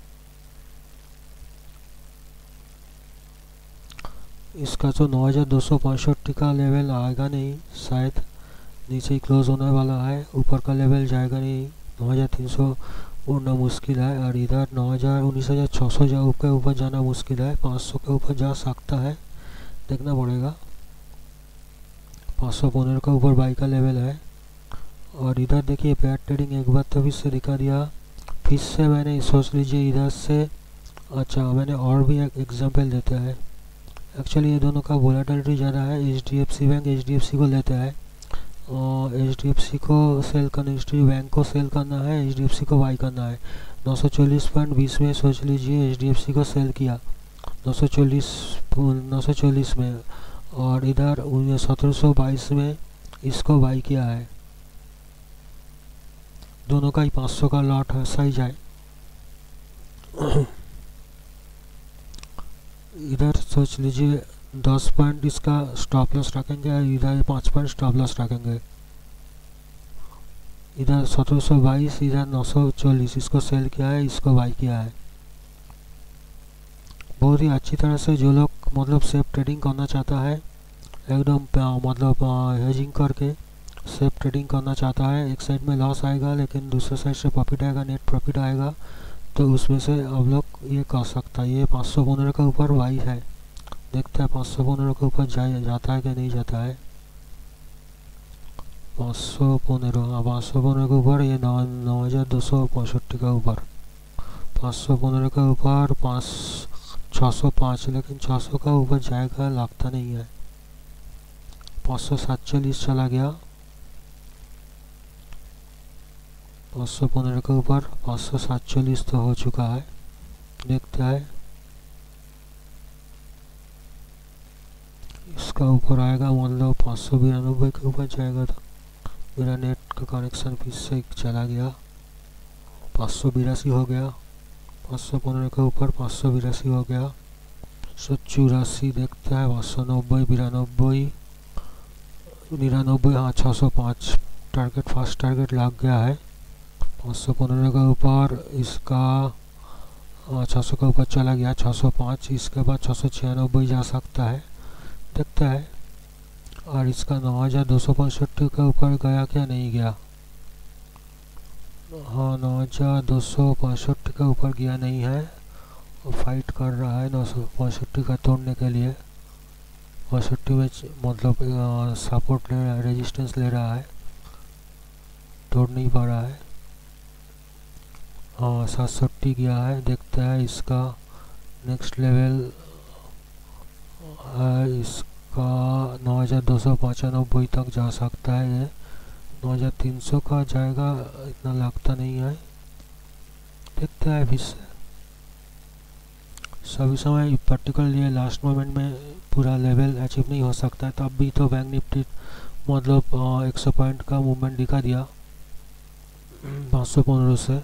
इसका जो नौ हज़ार दो सौ पैंसठ का लेवल आएगा नहीं, शायद नीचे ही क्लोज होने वाला है, ऊपर का लेवल जाएगा नहीं, नौ हज़ार तीन सौ उड़ना मुश्किल है। और इधर नौ हज़ार उन्नीस हज़ार छः सौ जा के ऊपर जाना मुश्किल है, पाँच सौ के ऊपर जा सकता है, देखना पड़ेगा। पाँच सौ पंद्रह का ऊपर बाई का लेवल है। और इधर देखिए पैड ट्रेडिंग एक बार तो भी से दिखा दिया, फिर से मैंने सोच लीजिए इधर से, अच्छा मैंने और भी एक एग्जांपल देता है। एक्चुअली ये दोनों का वोलेटिलिटी ज़्यादा है। H D F C bank H D F C को लेता है, और एच डी एफ सी को सेल करना, H D F C bank को सेल करना है, एच डी एफ सी को बाई करना है। नौ सौ चौलीस पॉइंट बीस में सोच लीजिए एच डी एफ सी को सेल किया नौ सौ चौलीस नौ सौ चौलीस में, और इधर सत्रह सौ बाईस में इसको बाई किया है। दोनों का ही पाँच सौ का लॉट है, सही जाए। इधर सोच लीजिए दस पॉइंट इसका स्टॉप लॉस रखेंगे, इधर पाँच पॉइंट स्टॉप लॉस रखेंगे। इधर सत्रह सौ बाईस, इधर नौ सौ चौलीस, इसको सेल किया है, इसको बाई किया है। बहुत ही अच्छी तरह से जो लोग मतलब सेफ ट्रेडिंग करना चाहता है, एकदम मतलब हेजिंग करके सेफ ट्रेडिंग करना चाहता है, एक साइड में लॉस आएगा लेकिन दूसरे साइड से प्रॉफिट आएगा, नेट प्रॉफिट आएगा, तो उसमें से आप लोग ये कर सकता है। ये पाँच सौ पंद्रह का ऊपर बाई है, देखते हैं पाँच सौ पंद्रह के ऊपर जा जाता है कि नहीं जाता है। पाँच सौ पंद्रह हाँ पाँच सौ पंद्रह के ऊपर, ये नौ नौ हज़ार दो सौ पैंसठ का ऊपर, पाँच सौ पंद्रह का ऊपर पाँच छः सौ पाँच, लेकिन छः सौ का ऊपर जाएगा लगता नहीं है। पाँच सौ सातचालीस चला गया, पाँच सौ पंद्रह के ऊपर पाँच सौ सातचालीस तो हो चुका है, देखते हैं इसका ऊपर आएगा। मान लो पाँच सौ बिरानबे के ऊपर जाएगा तो मेरा नेट का कनेक्शन फिर से चला गया, पाँच सौ बिरासी हो गया, पाँच सौ पंद्रह के ऊपर पाँच सौ बिरासी हो गया, सौ चौरासी देखते हैं, पाँच सौ नब्बे बिरानबे निन्यानबे, हाँ छः सौ पाँच टारगेट, फर्स्ट टारगेट लग गया है। पाँच सौ पंद्रह का ऊपर इसका छः सौ का ऊपर चला गया, छः सौ पाँच, इसके बाद छः सौ छियानबे जा सकता है, देखता है। और इसका नौ हज़ार दो सौ पैंसठ के ऊपर गया क्या, नहीं गया, हाँ नौ हज़ार दो सौ पैंसठ के ऊपर गया नहीं है, और फाइट कर रहा है नौ सौ पैंसठ का तोड़ने के लिए। पैंसठ में मतलब सपोर्ट ले रहा है, रेजिस्टेंस ले रहा है, तोड़ नहीं पा रहा है। हाँ सातसठी गया है, देखते हैं इसका नेक्स्ट लेवल है, इसका नौ हज़ार दो सौ पचानबे तक जा सकता है। ये नौ हज़ार तीन सौ का जाएगा इतना लगता नहीं है, देखते हैं फिर से। सभी समय पर्टिकुलर ये लास्ट मोमेंट में पूरा लेवल अचीव नहीं हो सकता है, तब भी तो बैंक निफ्टी मतलब एक सौ पॉइंट का मूवमेंट दिखा दिया पाँच सौ पंद्रह से।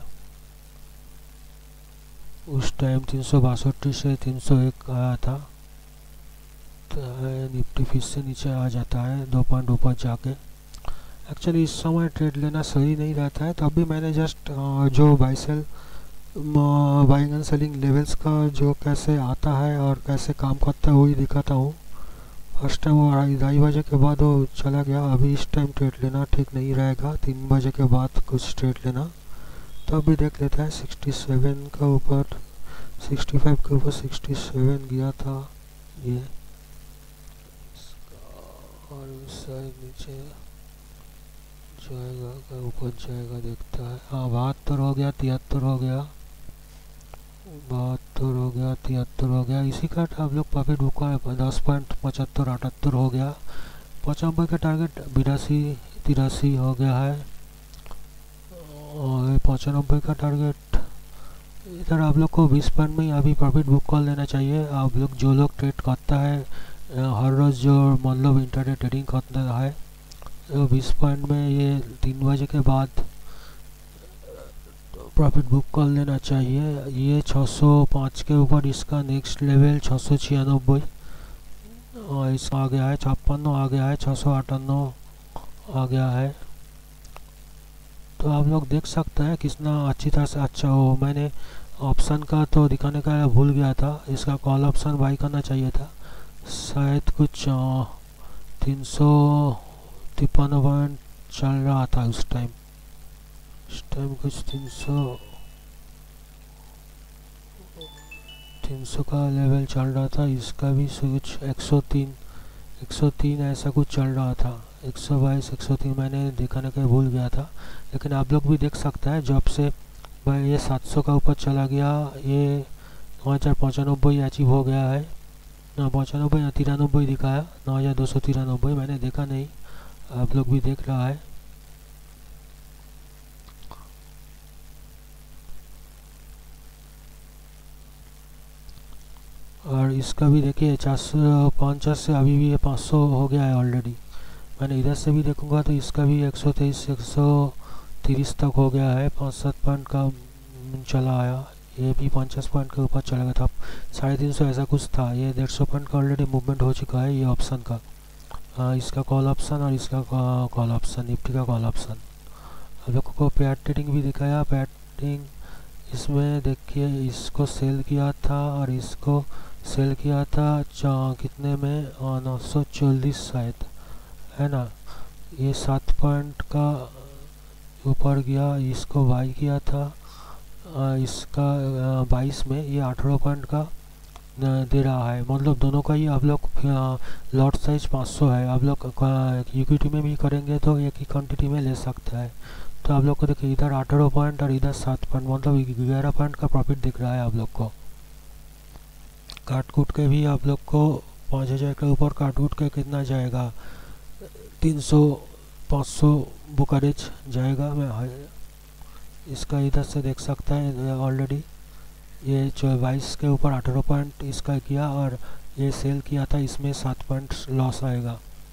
उस टाइम तीन सौ बासठ से तीन सौ एक आया था, तो निफ्टी फिर से नीचे आ जाता है दो पॉइंट ऊपर जाके। एक्चुअली इस समय ट्रेड लेना सही नहीं रहता है, तब भी मैंने जस्ट जो buy sell buying and selling levels का जो कैसे आता है और कैसे काम करता है वही दिखाता हूँ। फर्स्ट टाइम वो ढाई बजे के बाद वो चला गया, अभी इस टाइम ट्रेड लेना ठीक नहीं रहेगा, तीन बजे के बाद कुछ ट्रेड लेना। तो अभी देख लेता है सिक्सटी सेवन का ऊपर, सिक्सटी फाइव के ऊपर सिक्सटी सेवन गया था ये, और उससे नीचे जाएगा का ऊपर जाएगा, देखता है। हाँ बहत्तर हो गया, तिहत्तर हो गया, बहत्तर हो गया, तिहत्तर हो गया, इसी का आप लोग प्रॉफिट बुक है दस पॉइंट पचहत्तर अठहत्तर हो गया। पचानबे का टारगेट बिरासी तिरासी हो गया है, और पचानबे का टारगेट इधर आप लोग को बीस पॉइंट में अभी प्रॉफिट बुक कर लेना चाहिए। आप लोग जो लोग ट्रेड करता है हर रोज़ जो मतलब इंटरडे ट्रेडिंग करता है, तो बीस पॉइंट में ये तीन बजे के बाद प्रॉफिट बुक कर लेना चाहिए। ये छः सौ पाँच के ऊपर इसका नेक्स्ट लेवल छः सौ छियानबे और इसका आ गया है, छप्पन आ गया है, छः सौ अट्ठानवे आ गया है। तो आप लोग देख सकते हैं कितना अच्छी तरह से अच्छा हो। मैंने ऑप्शन का तो दिखाने का भूल गया था, इसका कॉल ऑप्शन बाई करना चाहिए था, शायद कुछ तीन सौ तिप्पन पॉइंट चल रहा था उस टाइम, इस टाइम कुछ तीन सौ तीन सौ का लेवल चल रहा था, इसका भी कुछ एक सौ तीन एक सौ तीन ऐसा कुछ चल रहा था, एक सौ बाईस एक सौ तीन मैंने दिखाने का भूल गया था। लेकिन आप लोग भी देख सकते हैं जब से भाई ये सात सौ का ऊपर चला गया, ये नौ हज़ार पचानबे अचीव हो गया है ना, पचानबे या तिरानबे दिखाया, नौ हज़ार दो सौ तिरानबे मैंने देखा नहीं, आप लोग भी देख रहा है। और इसका भी देखिए चार सौ पचास से अभी भी ये पाँच सौ हो गया है ऑलरेडी। मैंने इधर से भी देखूंगा तो इसका भी एक सौ तेईस एक सौ तीस तक हो गया है, पाँच सात पॉइंट का चला आया। ये भी पचास पॉइंट के ऊपर चला गया था, साढ़े तीन सौ ऐसा कुछ था। ये डेढ़ सौ पॉइंट का ऑलरेडी मूवमेंट हो चुका है ये ऑप्शन का, आ, इसका कॉल ऑप्शन और इसका कॉल ऑप्शन, निफ्टी का कॉल ऑप्शन। आप लोगों को पेयर ट्रेडिंग भी दिखाया, पेयर ट्रेडिंग इसमें देखिए इसको सेल किया था और इसको सेल किया था कितने में, नौ सौ चालीस शायद है ना। ये सात पॉइंट का ऊपर गया, इसको बाई किया था आ, इसका बाईस में, ये अठारह पॉइंट का दे रहा है। मतलब दोनों का ही आप लोग लॉट साइज पाँच सौ है, आप लोग इक्विटी में भी करेंगे तो एक ही क्वांटिटी में ले सकते हैं। तो आप लोग को देखिए इधर अठारह पॉइंट और इधर सात पॉइंट, मतलब ग्यारह पॉइंट का प्रॉफिट दिख रहा है आप लोग को। काट कूट के भी आप लोग को पाँच हज़ार के ऊपर काट कूट के कितना जाएगा, तीन सौ पाँच सौ बुकारेज जाएगा। मैं इसका इधर से देख सकता है ऑलरेडी ये जो बाईस के ऊपर अठारह पॉइंट इसका किया और ये सेल किया था, इसमें सात पॉइंट लॉस आएगा।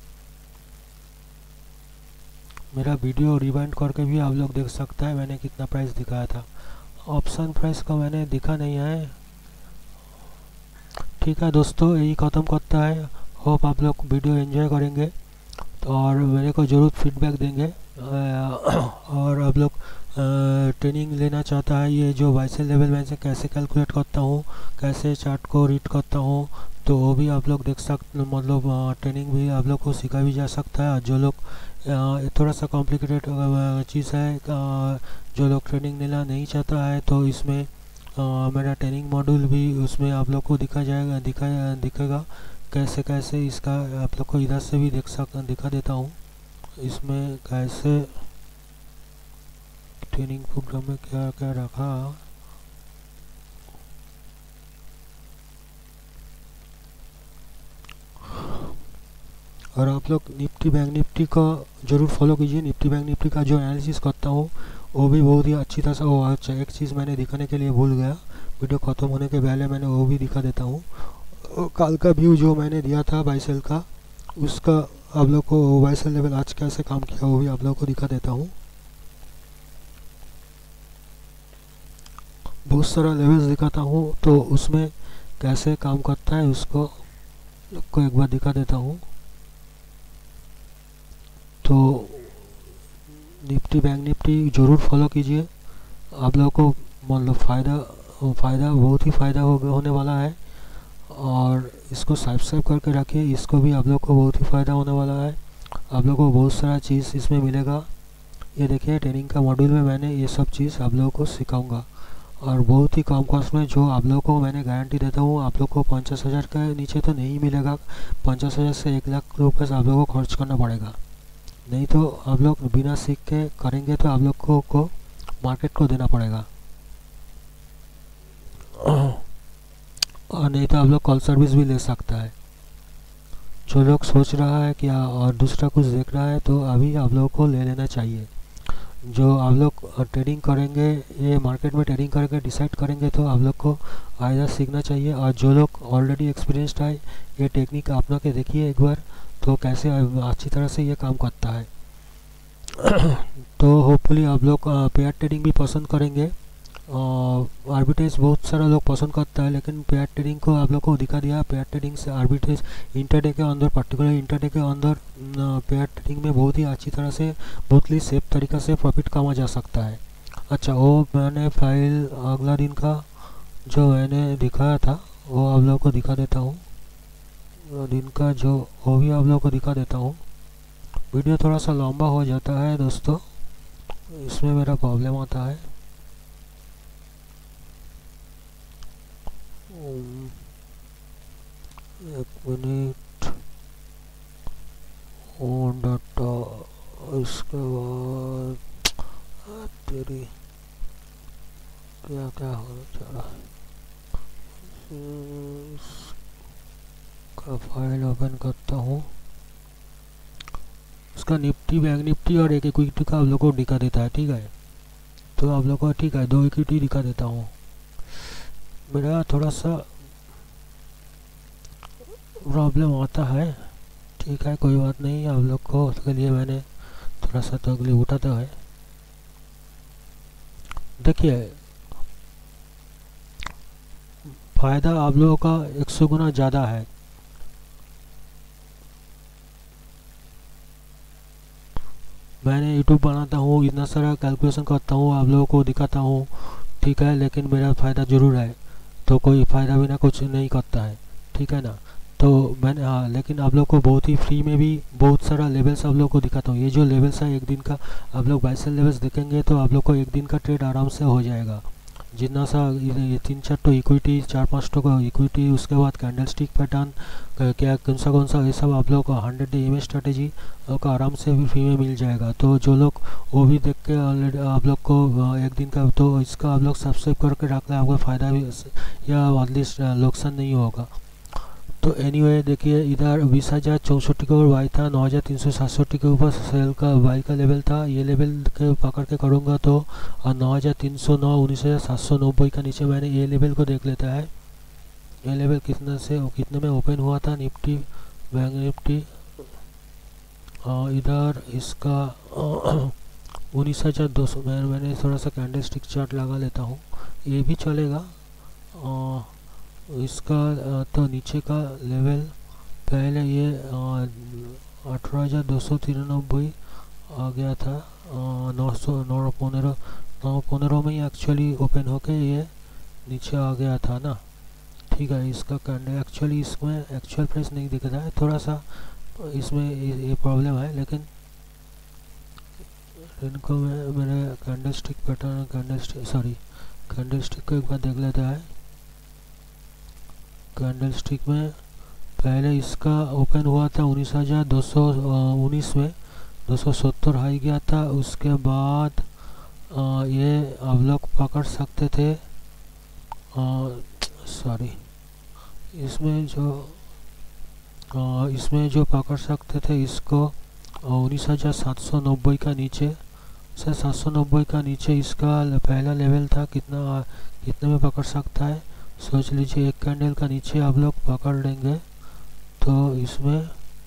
मेरा वीडियो रिवाइंड करके भी आप लोग देख सकता है मैंने कितना प्राइस दिखाया था। ऑप्शन प्राइस का मैंने दिखा नहीं है। ठीक है दोस्तों, यही ख़त्म करता है। होप आप लोग वीडियो एंजॉय करेंगे और मेरे को ज़रूर फीडबैक देंगे। और आप लोग ट्रेनिंग लेना चाहता है ये जो वाइसल लेवल में से कैसे कैलकुलेट करता हूँ, कैसे चार्ट को रीड करता हूँ, तो वो भी आप लोग देख सकते, मतलब ट्रेनिंग भी आप लोग को सिखा भी जा सकता है। जो लोग थोड़ा सा कॉम्प्लिकेटेड चीज़ है, जो लोग ट्रेनिंग लेना नहीं चाहता है तो इसमें आ, मेरा ट्रेनिंग मॉड्यूल भी उसमें आप लोग को दिखा जाएगा, दिखा दिखेगा कैसे कैसे इसका। आप लोग को इधर से भी देख सक दिखा देता हूँ इसमें कैसे ट्रेनिंग प्रोग्राम में क्या क्या रखा। और आप लोग निफ्टी बैंक निफ्टी का ज़रूर फॉलो कीजिए। निफ्टी बैंक निफ्टी का जो एनालिसिस करता हूँ वो भी बहुत ही अच्छी तरह से। वो अच्छा एक चीज़ मैंने दिखाने के लिए भूल गया, वीडियो ख़त्म होने के पहले मैंने वो भी दिखा देता हूँ। कल का व्यू जो मैंने दिया था बाइसेल का, उसका आप लोग को बाइसेल लेवल आज कैसे काम किया वो भी आप लोग को दिखा देता हूँ। बहुत सारा लेवल्स दिखाता हूँ तो उसमें कैसे काम करता है उसको को एक बार दिखा देता हूँ। तो निफ्टी बैंक निफ्टी ज़रूर फॉलो कीजिए, आप लोगों को मतलब फ़ायदा फ़ायदा बहुत ही फ़ायदा हो होने वाला है। और इसको सब्सक्राइब करके रखिए, इसको भी आप लोग को बहुत ही फ़ायदा होने वाला है। आप लोगों को बहुत सारा चीज़ इसमें मिलेगा। ये देखिए ट्रेनिंग का मॉड्यूल में मैंने ये सब चीज़ आप लोगों को सिखाऊंगा और बहुत ही कम कॉस्ट में, जो आप लोगों को मैंने गारंटी देता हूँ आप लोग को पचास हज़ार के नीचे तो नहीं मिलेगा। पचास हज़ार से एक लाख रुपये आप लोगों को खर्च करना पड़ेगा, नहीं तो आप लोग बिना सीख के करेंगे तो आप लोग को, को मार्केट को देना पड़ेगा। और नहीं तो आप लोग कॉल सर्विस भी ले सकता है। जो लोग सोच रहा है कि और दूसरा कुछ देख रहा है तो अभी आप लोगों को ले लेना चाहिए। जो आप लोग ट्रेडिंग करेंगे, ये मार्केट में ट्रेडिंग करके डिसाइड करेंगे तो आप लोग को आइडिया सीखना चाहिए। और जो लोग ऑलरेडी एक्सपीरियंस्ड है, ये टेक्निक अपना के देखिए एक बार तो कैसे अच्छी तरह से ये काम करता है। तो होपफुली आप लोग पेयर ट्रेडिंग भी पसंद करेंगे। आर्बिट्रेज बहुत सारा लोग पसंद करता है, लेकिन पेयर ट्रेडिंग को आप लोग को दिखा दिया। पेयर ट्रेडिंग से आर्बिट्रेज इंटरडे के अंदर, पर्टिकुलर इंटरडे के अंदर पेयर ट्रेडिंग में बहुत ही अच्छी तरह से, बहुत ही सेफ तरीका से प्रॉफिट कमा जा सकता है। अच्छा, वो मैंने फाइल अगला दिन का जो मैंने दिखाया था वो आप लोगों को दिखा देता हूँ। दिन का जो वो भी आप लोगों को दिखा देता हूँ। वीडियो थोड़ा सा लंबा हो जाता है दोस्तों, इसमें मेरा प्रॉब्लम आता है। एक मिनट, ऑन डाटा, इसके बाद तेरी क्या होना चाह रहा है। का फाइल ओपन करता हूँ। उसका निफ्टी, बैंक निफ्टी और एक इक्विटी का आप लोग को दिखा देता है, ठीक है। तो आप लोग को ठीक है दो इक्विटी दिखा देता हूँ। मेरा थोड़ा सा प्रॉब्लम आता है, ठीक है, कोई बात नहीं। आप लोग को उसके लिए मैंने थोड़ा सा तकलीफ उठाता है। देखिए फ़ायदा आप लोगों का एक सौ गुना ज़्यादा है। मैंने यूट्यूब बनाता हूँ, इतना सारा कैलकुलेशन करता हूँ, आप लोगों को दिखाता हूँ, ठीक है, लेकिन मेरा फ़ायदा ज़रूर है। तो कोई फ़ायदा बिना कुछ नहीं करता है, ठीक है ना। तो मैंने हाँ, लेकिन आप लोग को बहुत ही फ्री में भी बहुत सारा लेवल्स आप लोग को दिखाता हूँ। ये जो लेवल्स है एक दिन का आप लोग बाईस लेवल्स देखेंगे तो आप लोग को एक दिन का ट्रेड आराम से हो जाएगा। जितना सा ये तीन चार तो इक्विटी, चार पाँच तो का इक्विटी, उसके बाद कैंडल स्टिक पैटर्न क्या कौन सा कौन सा ये सब आप लोग को हंड्रेड डे इमेज स्ट्रेटेजी का आराम से भी फ्री में मिल जाएगा। तो जो लोग वो भी देख के ऑलरेडी आप लोग को एक दिन का तो इसका आप लोग सब्सक्राइब करके रख लें, आपको फ़ायदा भी या एटलीस्ट नुकसान नहीं होगा। तो एनीवे देखिए इधर बीस हज़ार चौंसठ के ऊपर बाई था, नौ हज़ार तीन सौ सातसठ के ऊपर सेल का बाई का लेवल था। ये लेवल के पकड़ के करूँगा तो और नौ हज़ार तीन सौ नौ उन्नीस हज़ार सात सौ नब्बे का नीचे मैंने ये लेवल को देख लेता है। ये लेवल कितना से कितने में ओपन हुआ था निफ्टी, बैंक निफ्टी। इधर इसका उन्नीस हज़ार दो सौ मैं मैंने थोड़ा सा कैंडल स्टिक चार्ट लगा लेता हूँ, ये भी चलेगा। आ, इसका तो नीचे का लेवल पहले ये अठारह हज़ार दो सौ तिरानबे आ गया था, नौ सौ नौ पंद्रह नौ पंद्रह में ही एक्चुअली ओपन होके ये नीचे आ गया था ना, ठीक है। इसका कैंडल एक्चुअली इसमें एक्चुअल प्राइस नहीं दिख रहा है, थोड़ा सा इसमें ये प्रॉब्लम है। लेकिन इनको मैं मेरे candlestick pattern candlestick sorry candlestick को एक बार देख लेता है। कैंडल स्टिक में पहले इसका ओपन हुआ था उन्नीस हज़ार दो सौ उन्नीस में दो सौ सत्तर हाई गया था। उसके बाद आ, ये आप लोग पकड़ सकते थे, सॉरी इसमें जो आ, इसमें जो पकड़ सकते थे इसको उन्नीस हज़ार सात सौ नब्बे का नीचे से सात सौ नब्बे का नीचे इसका पहला लेवल था। कितना कितने में पकड़ सकता है सोच लीजिए। एक कैंडल का नीचे आप लोग पकड़ लेंगे तो इसमें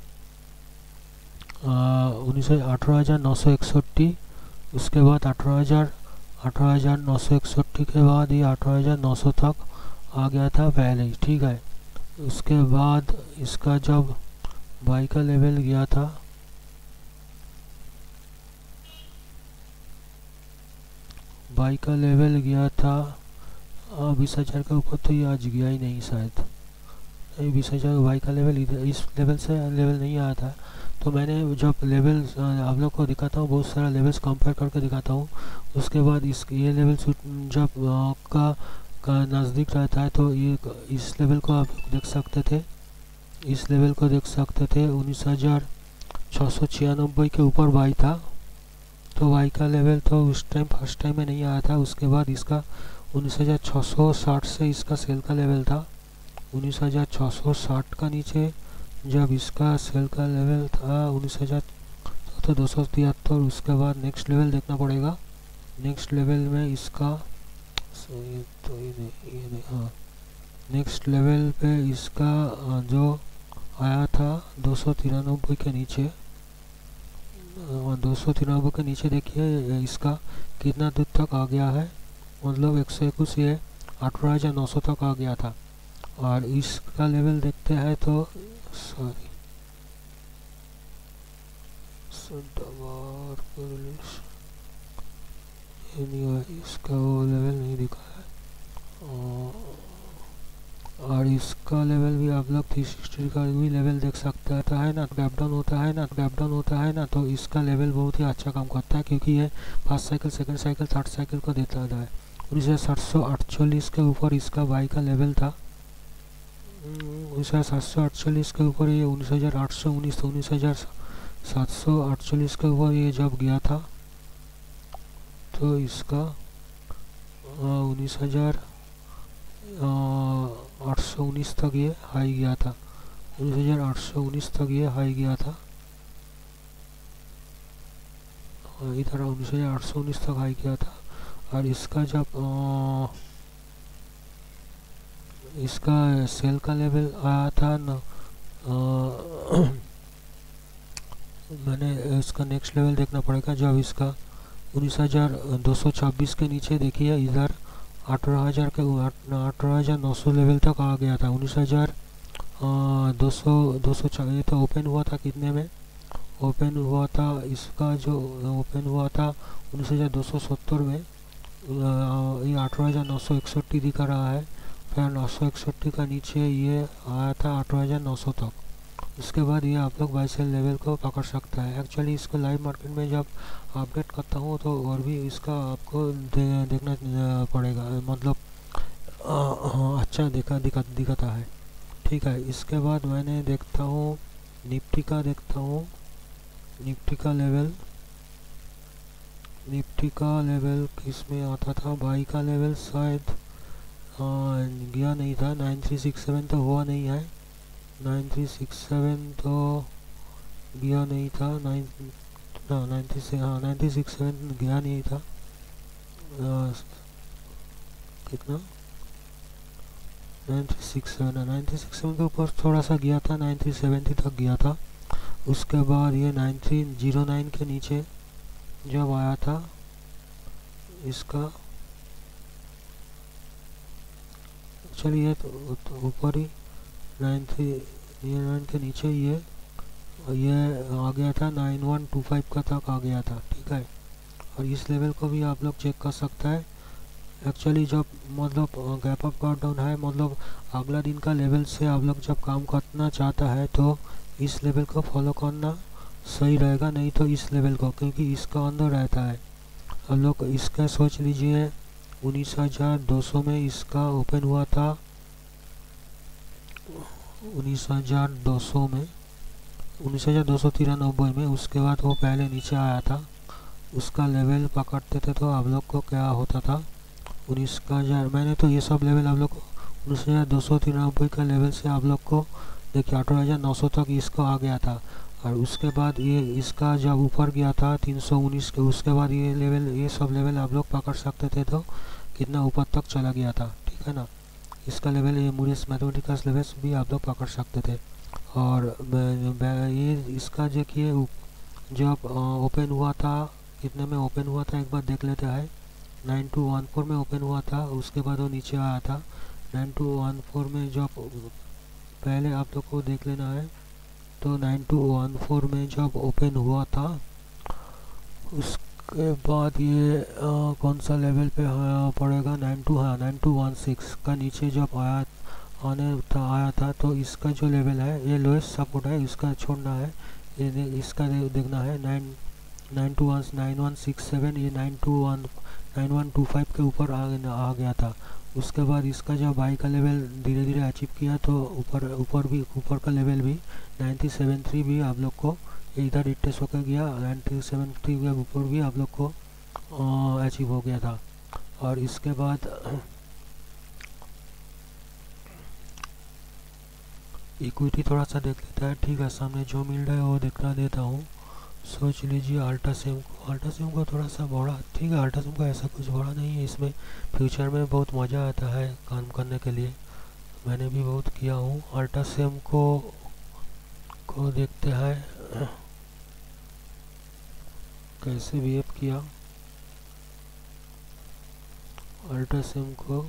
उन्नीस अठारह हज़ार नौ सौ इकसठ, उसके बाद अठारह हज़ार अठारह हज़ार नौ सौ इकसठ के बाद ये अठारह हज़ार नौ सौ तक आ गया था पहले ही, ठीक है। उसके बाद इसका जब बाई का लेवल गया था बाई का लेवल गया था बीस हज़ार के ऊपर, तो ये आज गया ही नहीं शायद। बीस हज़ार बाई का लेवल इधर इस लेवल से लेवल नहीं आया था। तो मैंने जब लेवल आप लोग को दिखाता हूँ, बहुत सारा लेवल्स कंपेयर करके दिखाता हूँ। उसके बाद इस ये लेवल जब का, का नज़दीक रहता है तो ये इस लेवल को आप देख सकते थे, इस लेवल को देख सकते थे। उन्नीस हज़ार छः सौ छियानबे के ऊपर बाई था, तो बाई का लेवल तो उस टाइम फर्स्ट टाइम में नहीं आया था। उसके बाद इसका उन्नीस हज़ार छः सौ साठ से इसका सेल का लेवल था। उन्नीस हज़ार छः सौ साठ का नीचे जब इसका सेल का लेवल था उन्नीस हज़ार तो दो सौ तिहत्तर। उसके बाद नेक्स्ट लेवल देखना पड़ेगा। नेक्स्ट लेवल में इसका ये तो ये नहीं ये नहीं हाँ नेक्स्ट लेवल पे इसका जो आया था दो सौ तिरानबे के नीचे, दो सौ तिरानबे के नीचे देखिए इसका कितना दूर तक आ गया है, मतलब एक सौ इक्कीस ये अठारह हज़ार नौ सौ तक आ गया था। और इसका लेवल देखते हैं तो सॉरी इसका वो लेवल नहीं दिखा है। और इसका लेवल भी आप लोग थ्री सिक्सटी का भी लेवल देख सकते हैं, तो है ना गैप डाउन होता है ना गैप डाउन होता है ना तो इसका लेवल बहुत ही अच्छा काम करता है, क्योंकि ये first cycle second cycle third cycle को देता है। उन्नीस हज़ार सात सौ अड़तालीस के ऊपर इसका बाई का लेवल था, उन्नीस हज़ार सात सौ अड़तालीस के ऊपर ये उन्नीस हज़ार आठ सौ उन्नीस उन्नीस हज़ार सात सौ अड़तालीस के ऊपर ये जब गया था तो इसका उन्नीस हज़ार आठ सौ उन्नीस तक ये हाई गया था। उन्नीस हज़ार आठ सौ उन्नीस तक ये हाई गया था। इधर उन्नीस हज़ार आठ सौ उन्नीस तक हाई गया था। और इसका जब आ, इसका सेल का लेवल आया था ना, मैंने इसका नेक्स्ट लेवल देखना पड़ेगा। जब इसका उन्नीस हज़ार दो सौ छब्बीस के नीचे देखिए, इधर अठारह हज़ार के अठारह हज़ार नौ सौ लेवल तक आ गया था। उन्नीस हज़ार दो सौ दो सौ ये तो ओपन हुआ था कितने में, ओपन हुआ था इसका जो ओपन हुआ था उन्नीस हज़ार दो सौ सत्तर में। ये अठारह हज़ार नौ सौ इकसठ दिखा रहा है। फिर नौ सौ इकसठ का नीचे ये आया था अठारह हज़ार नौ सौ तक। उसके बाद ये आप लोग बाई सेल लेवल को पकड़ सकता है। एक्चुअली इसको लाइव मार्केट में जब अपडेट करता हूँ तो और भी इसका आपको दे, देखना पड़ेगा, मतलब आ, हाँ, अच्छा दिखा दिखा दिखाता है। ठीक है, इसके बाद मैंने देखता हूँ निफ्टी का, देखता हूँ निफ्टी का लेवल। निफ्टी का लेवल किस में आता था, बाई का लेवल शायद गया नहीं था। नाइन थ्री सिक्स सेवन तो हुआ नहीं है, नाइन थ्री सिक्स सेवन तो गया नहीं था। नाइन नाइन थ्री से हाँ नाइन थ्री सिक्स सेवन गया नहीं था। आ, कितना nine three six seven nine three six seven के ऊपर थोड़ा सा गया था, नाइन थ्री सेवेंटी तक गया था। उसके बाद ये नाइन थ्री जीरो नाइन के नीचे जब आया था इसका, चलिए तो ऊपर ही नाइन थ्री ये नाइन के नीचे ये ये आ गया था, नाइन वन टू फाइव का तक आ गया था। ठीक है, और इस लेवल को भी आप लोग चेक कर सकता है। एक्चुअली जब मतलब गैप अप गॉट डाउन है, मतलब अगला दिन का लेवल से आप लोग जब काम करना चाहता है तो इस लेवल को फॉलो करना सही रहेगा, नहीं तो इस लेवल को, क्योंकि इसका अंदर रहता है। आप लोग इसका सोच लीजिए उन्नीस हज़ार दो सौ में इसका ओपन हुआ था, उन्नीस हज़ार दो सौ में उन्नीस हज़ार दो सौ तिरानबे में। उसके बाद वो पहले नीचे आया था, उसका लेवल पकड़ते थे तो आप लोग को क्या होता था, उन्नीस का हज़ार मैंने तो ये सब लेवल आप लोग को उन्नीस हज़ार दो सौ तिरानबे का लेवल से आप लोग को देखिए अठारह हज़ार नौ सौ तक इसको आ गया था। और उसके बाद ये इसका जब ऊपर गया था तीन सौ उन्नीस के, उसके बाद ये लेवल ये सब लेवल आप लोग पकड़ सकते थे तो कितना ऊपर तक चला गया था। ठीक है ना, इसका लेवल ये मूडीज मैथमेटिकल्स लेवल्स भी आप लोग पकड़ सकते थे। और ये इसका देखिए जब ओपन हुआ था कितने में ओपन हुआ था एक बार देख लेते हैं। नाइन टू वन फोर में ओपन हुआ था, उसके बाद वो नीचे आया था। नाइन टू वन फोर में जब पहले आप लोग को देख लेना है, तो नाइन टू वन फोर में जब ओपन हुआ था उसके बाद ये आ, कौन सा लेवल पे पड़ेगा, नाइन टू हाँ नाइन टू वन सिक्स का नीचे जब आया आने था आया था तो इसका जो लेवल है ये लोएस्ट सपोर्ट है, इसका छोड़ना है, ये दे, इसका दे, देखना है। Nine nine two one nine one six seven ये nine two one nine one two five के ऊपर आ, आ गया था। उसके बाद इसका जब बाई का लेवल धीरे धीरे अचीव किया तो ऊपर ऊपर भी ऊपर का लेवल भी नाइन थ्री सेवन थ्री भी आप लोग को इधर रिटेस्ट होकर गया, नाइन थ्री सेवन थ्री के ऊपर भी आप लोग को अचीव हो गया था। और इसके बाद इक्विटी थोड़ा सा देख लेता है। ठीक है, सामने जो मिल रहा है वो दिखा देता हूँ। सोच लीजिए अल्ट्रासिम को अल्ट्रासिम को थोड़ा सा बड़ा, ठीक है अल्ट्रासिम का ऐसा कुछ बड़ा नहीं है, इसमें फ्यूचर में बहुत मज़ा आता है काम करने के लिए, मैंने भी बहुत किया हूँ। अल्ट्रासिम को को देखते हैं कैसे बिहेव किया। अल्ट्रासिम को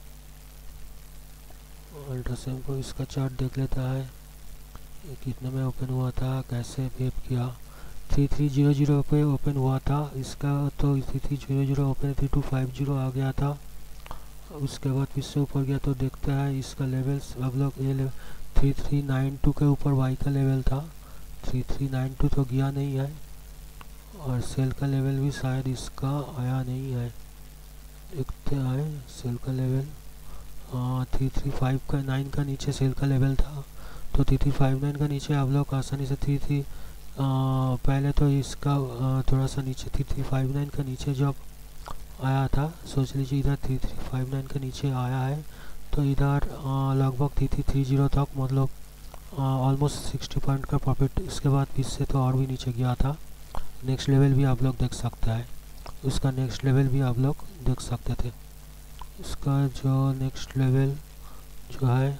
अल्ट्रासिम को इसका चार्ट देख लेता है, ये कितने में ओपन हुआ था, कैसे बिहेव किया। थ्री थ्री जीरो जीरो पे ओपन हुआ था इसका, तो three three zero zero open three two five zero आ गया था। उसके बाद फिर से ऊपर गया तो देखते हैं इसका लेवल्स अब लोग ये थ्री थ्री नाइन टू के ऊपर वाई का लेवल था, थ्री थ्री नाइन टू तो गया नहीं है। और सेल का लेवल भी शायद इसका आया नहीं है, देखते हैं सेल का लेवल थ्री थ्री फाइव का नाइन का नीचे सेल का लेवल था, तो थ्री थ्री फाइव नाइन का नीचे आप लोग आसानी से थ्री थ्री पहले तो इसका आ, थोड़ा सा नीचे थ्री थ्री फाइव नाइन का नीचे जब आया था, सोच लीजिए इधर थ्री थ्री फाइव नाइन के नीचे आया है, तो इधर लगभग थ्री थ्री थ्री जीरो तक, मतलब ऑलमोस्ट सिक्सटी पॉइंट का प्रॉफिट। इसके बाद फिर से तो और भी नीचे गया था। नेक्स्ट लेवल भी आप लोग देख सकते हैं, उसका नेक्स्ट लेवल भी आप लोग देख सकते थे। इसका जो नेक्स्ट लेवल जो है,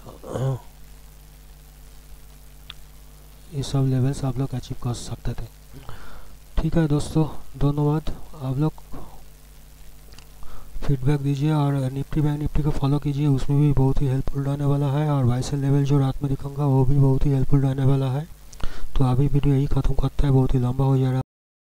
ये सब लेवल्स आप लोग अचीव कर सकते थे। ठीक है दोस्तों, धन्यवाद। आप लोग फीडबैक दीजिए और निफ्टी बैंक निफ्टी को फॉलो कीजिए, उसमें भी बहुत ही हेल्पफुल रहने वाला है। और बाई सेल लेवल जो रात में दिखाऊंगा वो भी बहुत ही हेल्पफुल रहने वाला है। तो अभी वीडियो यही ख़त्म करता है, बहुत ही लंबा हो जा रहा है।